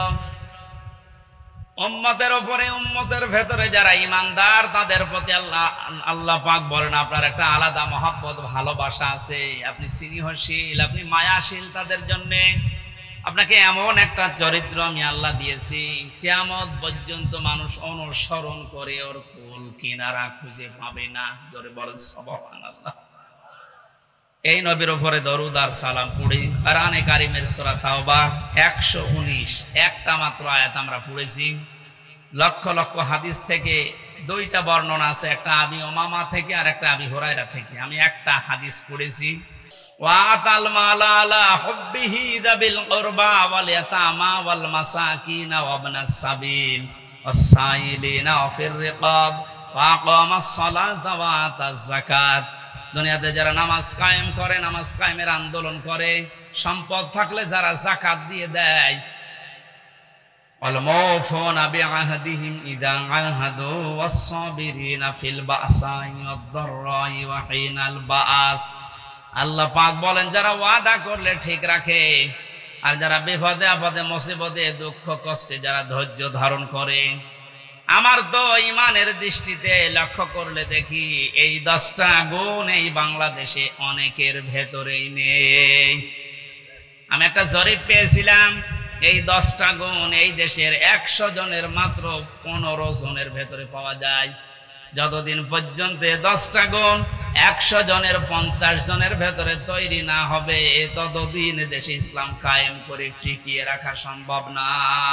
উম্মতের উপরে, উম্মতের ভেতরে যারা ঈমানদার তাদের প্রতি আল্লাহ পাক বলেন আপনার একটা আলাদা মহব্বত, ভালোবাসা আছে, আপনি স্নেহশীল, আপনি মায়াশীল তাদের জন্য। আপনাকে এমন একটা চরিত্র আমি আল্লাহ দিয়েছি, কিয়ামত পর্যন্ত মানুষ অনুসরণ করে ওর কুল কিনারা খুঁজে পাবে না। জোরে বলেন সুবহানাল্লাহ। এই নবীর উপরে দরুদ আর সালাম পড়ি। কোরআনে কারীমের সূরা তাওবা 119 একটা মাত্র আয়াত আমরা পড়েছি। লক্ষ লক্ষ হাদিস থেকে দুইটা বর্ণনা আছে, একটা আবি উমামা থেকে আর একটা আবি হুরায়রা থেকে। আমি একটা হাদিস পড়েছি, ওয়াতাল মালা আলা হুব্বিহি যাবিল কুরবা ওয়াল ইয়াতামা ওয়াল মাসাকিন ওয়া ইবনাস সাবিল ওয়াস-সাইলিনা ফির রিকাব ওয়া আকামাস সালাতা ওয়া আতাজ যাকাত। দুনিয়াতে যারা নামাজ কায়েম করে, নামাজ কায়েমের আন্দোলন করে, সম্পদ থাকলে যারা যাকাত দিয়ে দেয়, ওয়াল মাউফুনা বিআহদিহিম ইযা আহাদু ওয়াস-সাবিরিনা ফিল বাসাই ওয়াদ-দাররাই ওয়া হিনাল বাআস। আল্লাহ পাক বলেন যারা ওয়াদা করলে ঠিক রাখে, আর যারা বিপদে আপদে মুসিবতে দুঃখ কষ্টে যারা ধৈর্য ধারণ করে। আমার তো ইমানের দৃষ্টিতে লক্ষ্য করলে দেখি এই 10টা গুণ এই বাংলাদেশে অনেকের ভেতরেই নেই। আমি একটা জরিপ পেয়েছিলাম, এই 10টা গুণ এই দেশের 100 জনের মাত্র 15 জনের ভেতরে পাওয়া যায়। যতদিন পর্যন্ত 10টা গুণ 100 জনের 50 জনের ভেতরে তৈরি না হবে, ততদিন দেশে ইসলাম কায়েম করে টিকিয়ে রাখা সম্ভব না।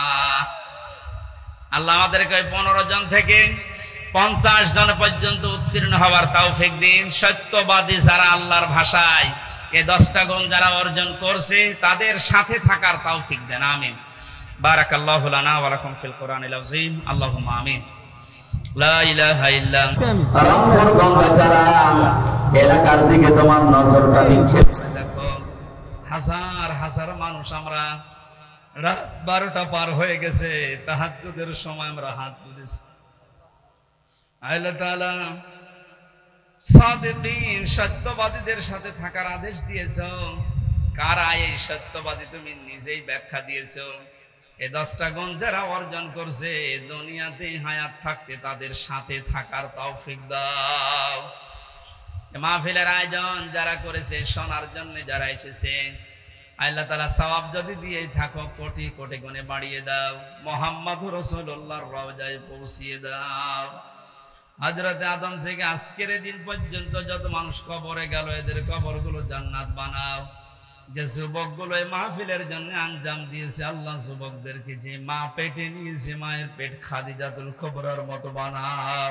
আল্লাহ আমাদেরকে 15 জন থেকে 50 জন পর্যন্ত উত্তীর্ণ হওয়ার তৌফিক দিন। সত্যবাদী যারা আল্লাহর ভাষায় এই 10টা গুণ যারা অর্জন করছে তাদের সাথে থাকার তৌফিক দেন, আমিন। বারাকাল্লাহু লানা ওয়া লাকুম ফিল কোরআনিল আযীম, আল্লাহুম্মা আমিন। লা ইলাহা ইল্লা রংপুর গঙ্গাচারা এলাকার দিকে তোমার নজরটা নিক্ষেপ করে দেখো। হাজার হাজার মানুষ আমরা রাত 12টা পার হয়ে গেছে, তাহাজ্জুদের সময় আমরা হাত তুলেছি। আল্লাহ তাআলা সাদিকিন সত্যবাদীদের সাথে থাকার আদেশ দিয়েছো। কারা এই সত্যবাদী তুমি নিজেই ব্যাখ্যা দিয়েছো। এই 10টা গুণ যারা অর্জন করছে দুনিয়াতে হায়াত থাকতে তাদের সাথে থাকার তৌফিক দাও। মাহফিলের আয়োজন যারা করেছে, শোনার জন্য যারা এসেছে, আল্লাহ তাআলা সওয়াব যদি দিয়ে থাকো কোটি কোটি গুণে বাড়িয়ে দাও। মুহাম্মদুর রাসূলুল্লাহর রওজায় পৌঁছিয়ে দাও। হযরত আদম থেকে আজকের দিন পর্যন্ত যত মানুষ কবরে গেল এদের কবরগুলো জান্নাত বানাও। যে যুবকগুলো এই মাহফিলের জন্য আঞ্জাম দিয়েছে, আল্লাহ যুবকদেরকে যে মা পেটে নিয়েছে মায়ের পেট খাদিজাতুল কুবরার মতো বানাও।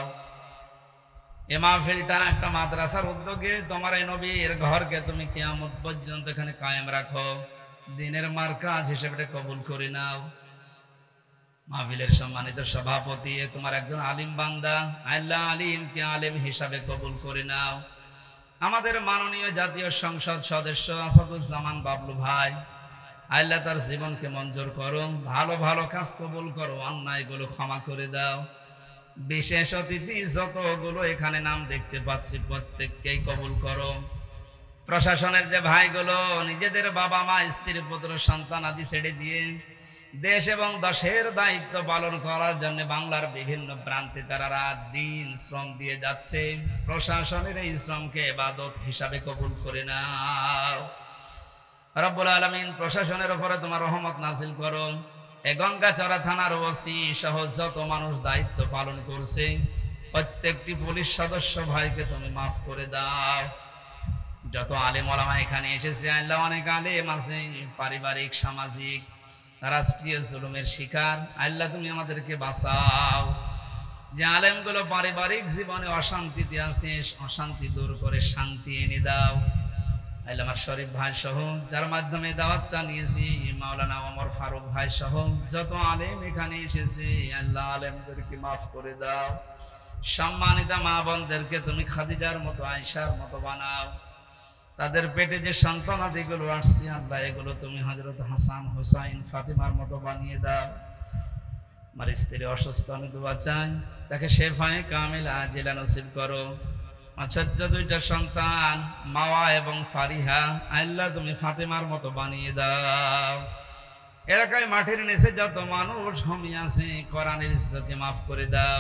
এই মাহফিলটা একটা মাদ্রাসার উদ্যোগে তোমার এই নবীর ঘরকে তুমি কিয়ামত পর্যন্ত এখানে কায়েম রাখো। দিনের মার্কাজ হিসেবে কবুল করে নাও। মাহফিলের সম্মানিত সভাপতি তোমার একজন আলিম বান্দা, আল্লাহ আলিমকে আলিম হিসাবে কবুল করে নাও। আমাদের মাননীয় জাতীয় সংসদ সদস্য আসাদুজ্জামান বাবলু ভাই, আল্লাহ তার জীবনকে মঞ্জুর করো, ভালো ভালো কাজ কবুল করো, অন্যায়গুলো ক্ষমা করে দাও। বিশেষ অতিথি যতগুলো এখানে নাম দেখতে পাচ্ছি প্রত্যেককেই কবুল করো। প্রশাসনের যে ভাইগুলো নিজেদের বাবা মা স্ত্রী পুত্র সন্তান আদি ছেড়ে দিয়ে দেশ এবং দেশের দায়িত্ব পালন করার জন্য বাংলার বিভিন্ন প্রান্তে তারা রাত দিন শ্রম দিয়ে যাচ্ছে, প্রশাসনের এই শ্রমকে ইবাদত হিসাবে কবুল করে নাও। রব্বুল আলামিন প্রশাসনের উপরে তোমার রহমত নাযিল করো। এই গঙ্গাচড়া থানার ওসি সহ যত মানুষ দায়িত্ব পালন করছে প্রত্যেকটি পুলিশ সদস্য ভাইকে তুমি মাফ করে দাও। যত আলেম ওলামা এখানে এসেছে আল্লাহ, অনেক আলেম আছে পারিবারিক সামাজিক রাষ্ট্রীয় জুলুমের শিকার, আল্লাহ তুমি আমাদেরকে বাঁচাও। যে আলেমগুলো পারিবারিক জীবনে অশান্তিতে আছে অশান্তি দূর করে শান্তি এনে দাও। আল্লাহ আমার শরীফ ভাই সহ যার মাধ্যমে দাওয়াতটা নিয়েছি, মাওলানা ওমর ফারুক ভাই সহ যত আলেম এখানে এসেছে আল্লাহ আলেমদেরকে মাফ করে দাও। সম্মানিত মা বোনদেরকে তুমি খাদিজার মতো আয়েশার মতো বানাও। তাদের পেটে যে সন্তানাদিগুলো আসছে আল্লাহ এগুলো তুমি হযরত হাসান হুসাইন ফাতিমার মতো বানিয়ে দাও। আমার স্ত্রী অসুস্থ, আমি দোয়া চাই তাকে শেফায়ে কামিল আজিলা নসিব করো। আচ্ছা, 2টা সন্তান মাওয়া এবং ফারিহা আল্লাহ তুমি ফাতিমার মতো বানিয়ে দাও। এলাকায় মাটির নিচে যত মানুষ ঘুমিয়ে আছে কোরআনের ইজ্জতে মাফ করে দাও।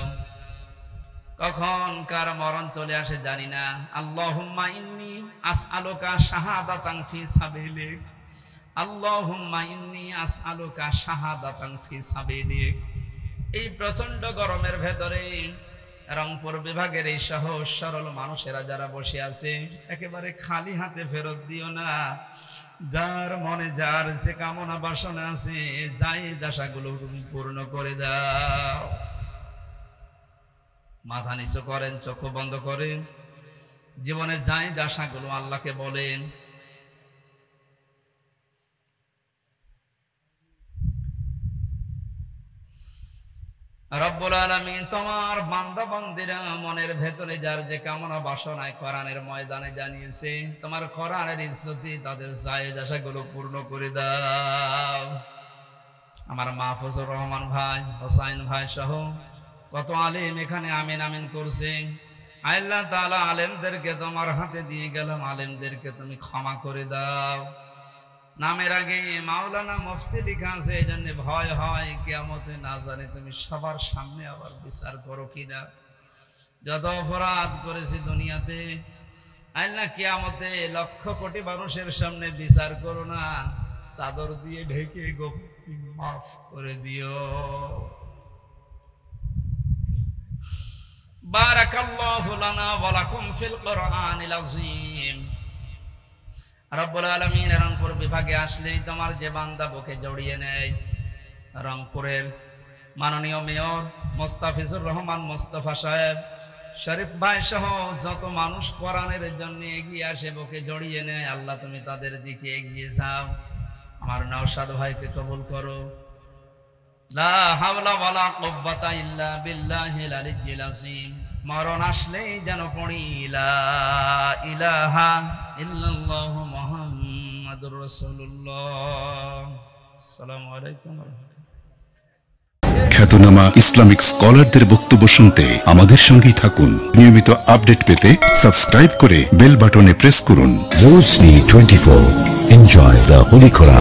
কখন কার মরণ চলে আসে জানি না। আল্লাহুম্মা ইন্নী আসআলুকা শাহাদাতান ফি সাবিলিক, আল্লাহুম্মা ইন্নী আসআলুকা শাহাদাতান ফি সাবিলিক। এই প্রচন্ড গরমের ভেতরে রংপুর বিভাগের এই সহজ সরল মানুষেরা যারা বসে আছে একেবারে খালি হাতে ফেরত দিও না। যার মনে যার যে কামনা বাসনা আছে যাই আশাগুলো তুমি পূর্ণ করে দাও। মাথা নিচু করেন, চোখ বন্ধ করেন, জীবনের যাই আশাগুলো আল্লাহকে বলেন। রব্বুল আলামিন তোমার বান্দা বান্দীরা মনের ভেতরে যার যে কামনা বাসনায় কোরআনের ময়দানে জানিয়েছে তোমার কোরআনের ইজ্জতে তাদের জায়েজ আশাগুলো পূর্ণ করে দাও। আমার মাহফুজুর রহমান ভাই, হোসাইন ভাই সহ কত আলেম এখানে আমিন আমিন করছে। আল্লাহ তাআলা আলেমদেরকে তোমার হাতে দিয়ে গেলাম, আলেমদেরকে তুমি ক্ষমা করে দাও। নামের আগে মাওলানা মুফতি লেখা আছে, এই জন্য ভয় হয় কিয়ামতে না জানি তুমি সবার সামনে আবার বিচার করো কিনা। যত অপরাধ করেছি দুনিয়াতে আল্লাহ কিয়ামতে লক্ষ কোটি মানুষের সামনে বিচার করো না, চাদর দিয়ে ঢেকে গোপনে মাফ করে দিও। বারাকাল্লাহু লানা ওয়া লাকুম ফিল কুরআনিল আযীম। রব্বুল আলামিন রংপুর বিভাগে আসলেই তোমার যে বান্দা বুকে জড়িয়ে নেয়, রংপুরের মাননীয় মেয়র মোস্তাফিজুর রহমান মোস্তফা সাহেব, শরীফ ভাই সহ যত মানুষ কোরআনের জন্য এগিয়ে আসে বুকে জড়িয়ে নেয়, আল্লাহ তুমি তাদের দিকে এগিয়ে যাও। আমার নওশাদ ভাইকে কবুল করো, লা হাওলা ওয়ালা কুওয়াতা ইল্লা বিল্লাহিল আলিয়্যিল আযীম। মরণ আসলেই যেন পড়ি লা ইলাহা ইল্লাল্লাহু মুহাম্মাদুর রাসূলুল্লাহ। আসসালামু আলাইকুম ওয়া রাহমাতুল্লাহ। খ্যাতনামা ইসলামিক স্কলারদের বক্তব্য শুনতে আমাদের সঙ্গেই থাকুন। নিয়মিত আপডেট পেতে সাবস্ক্রাইব করে বেল বাটনে প্রেস করুন। Rosary 24. Enjoy the Holy Quran.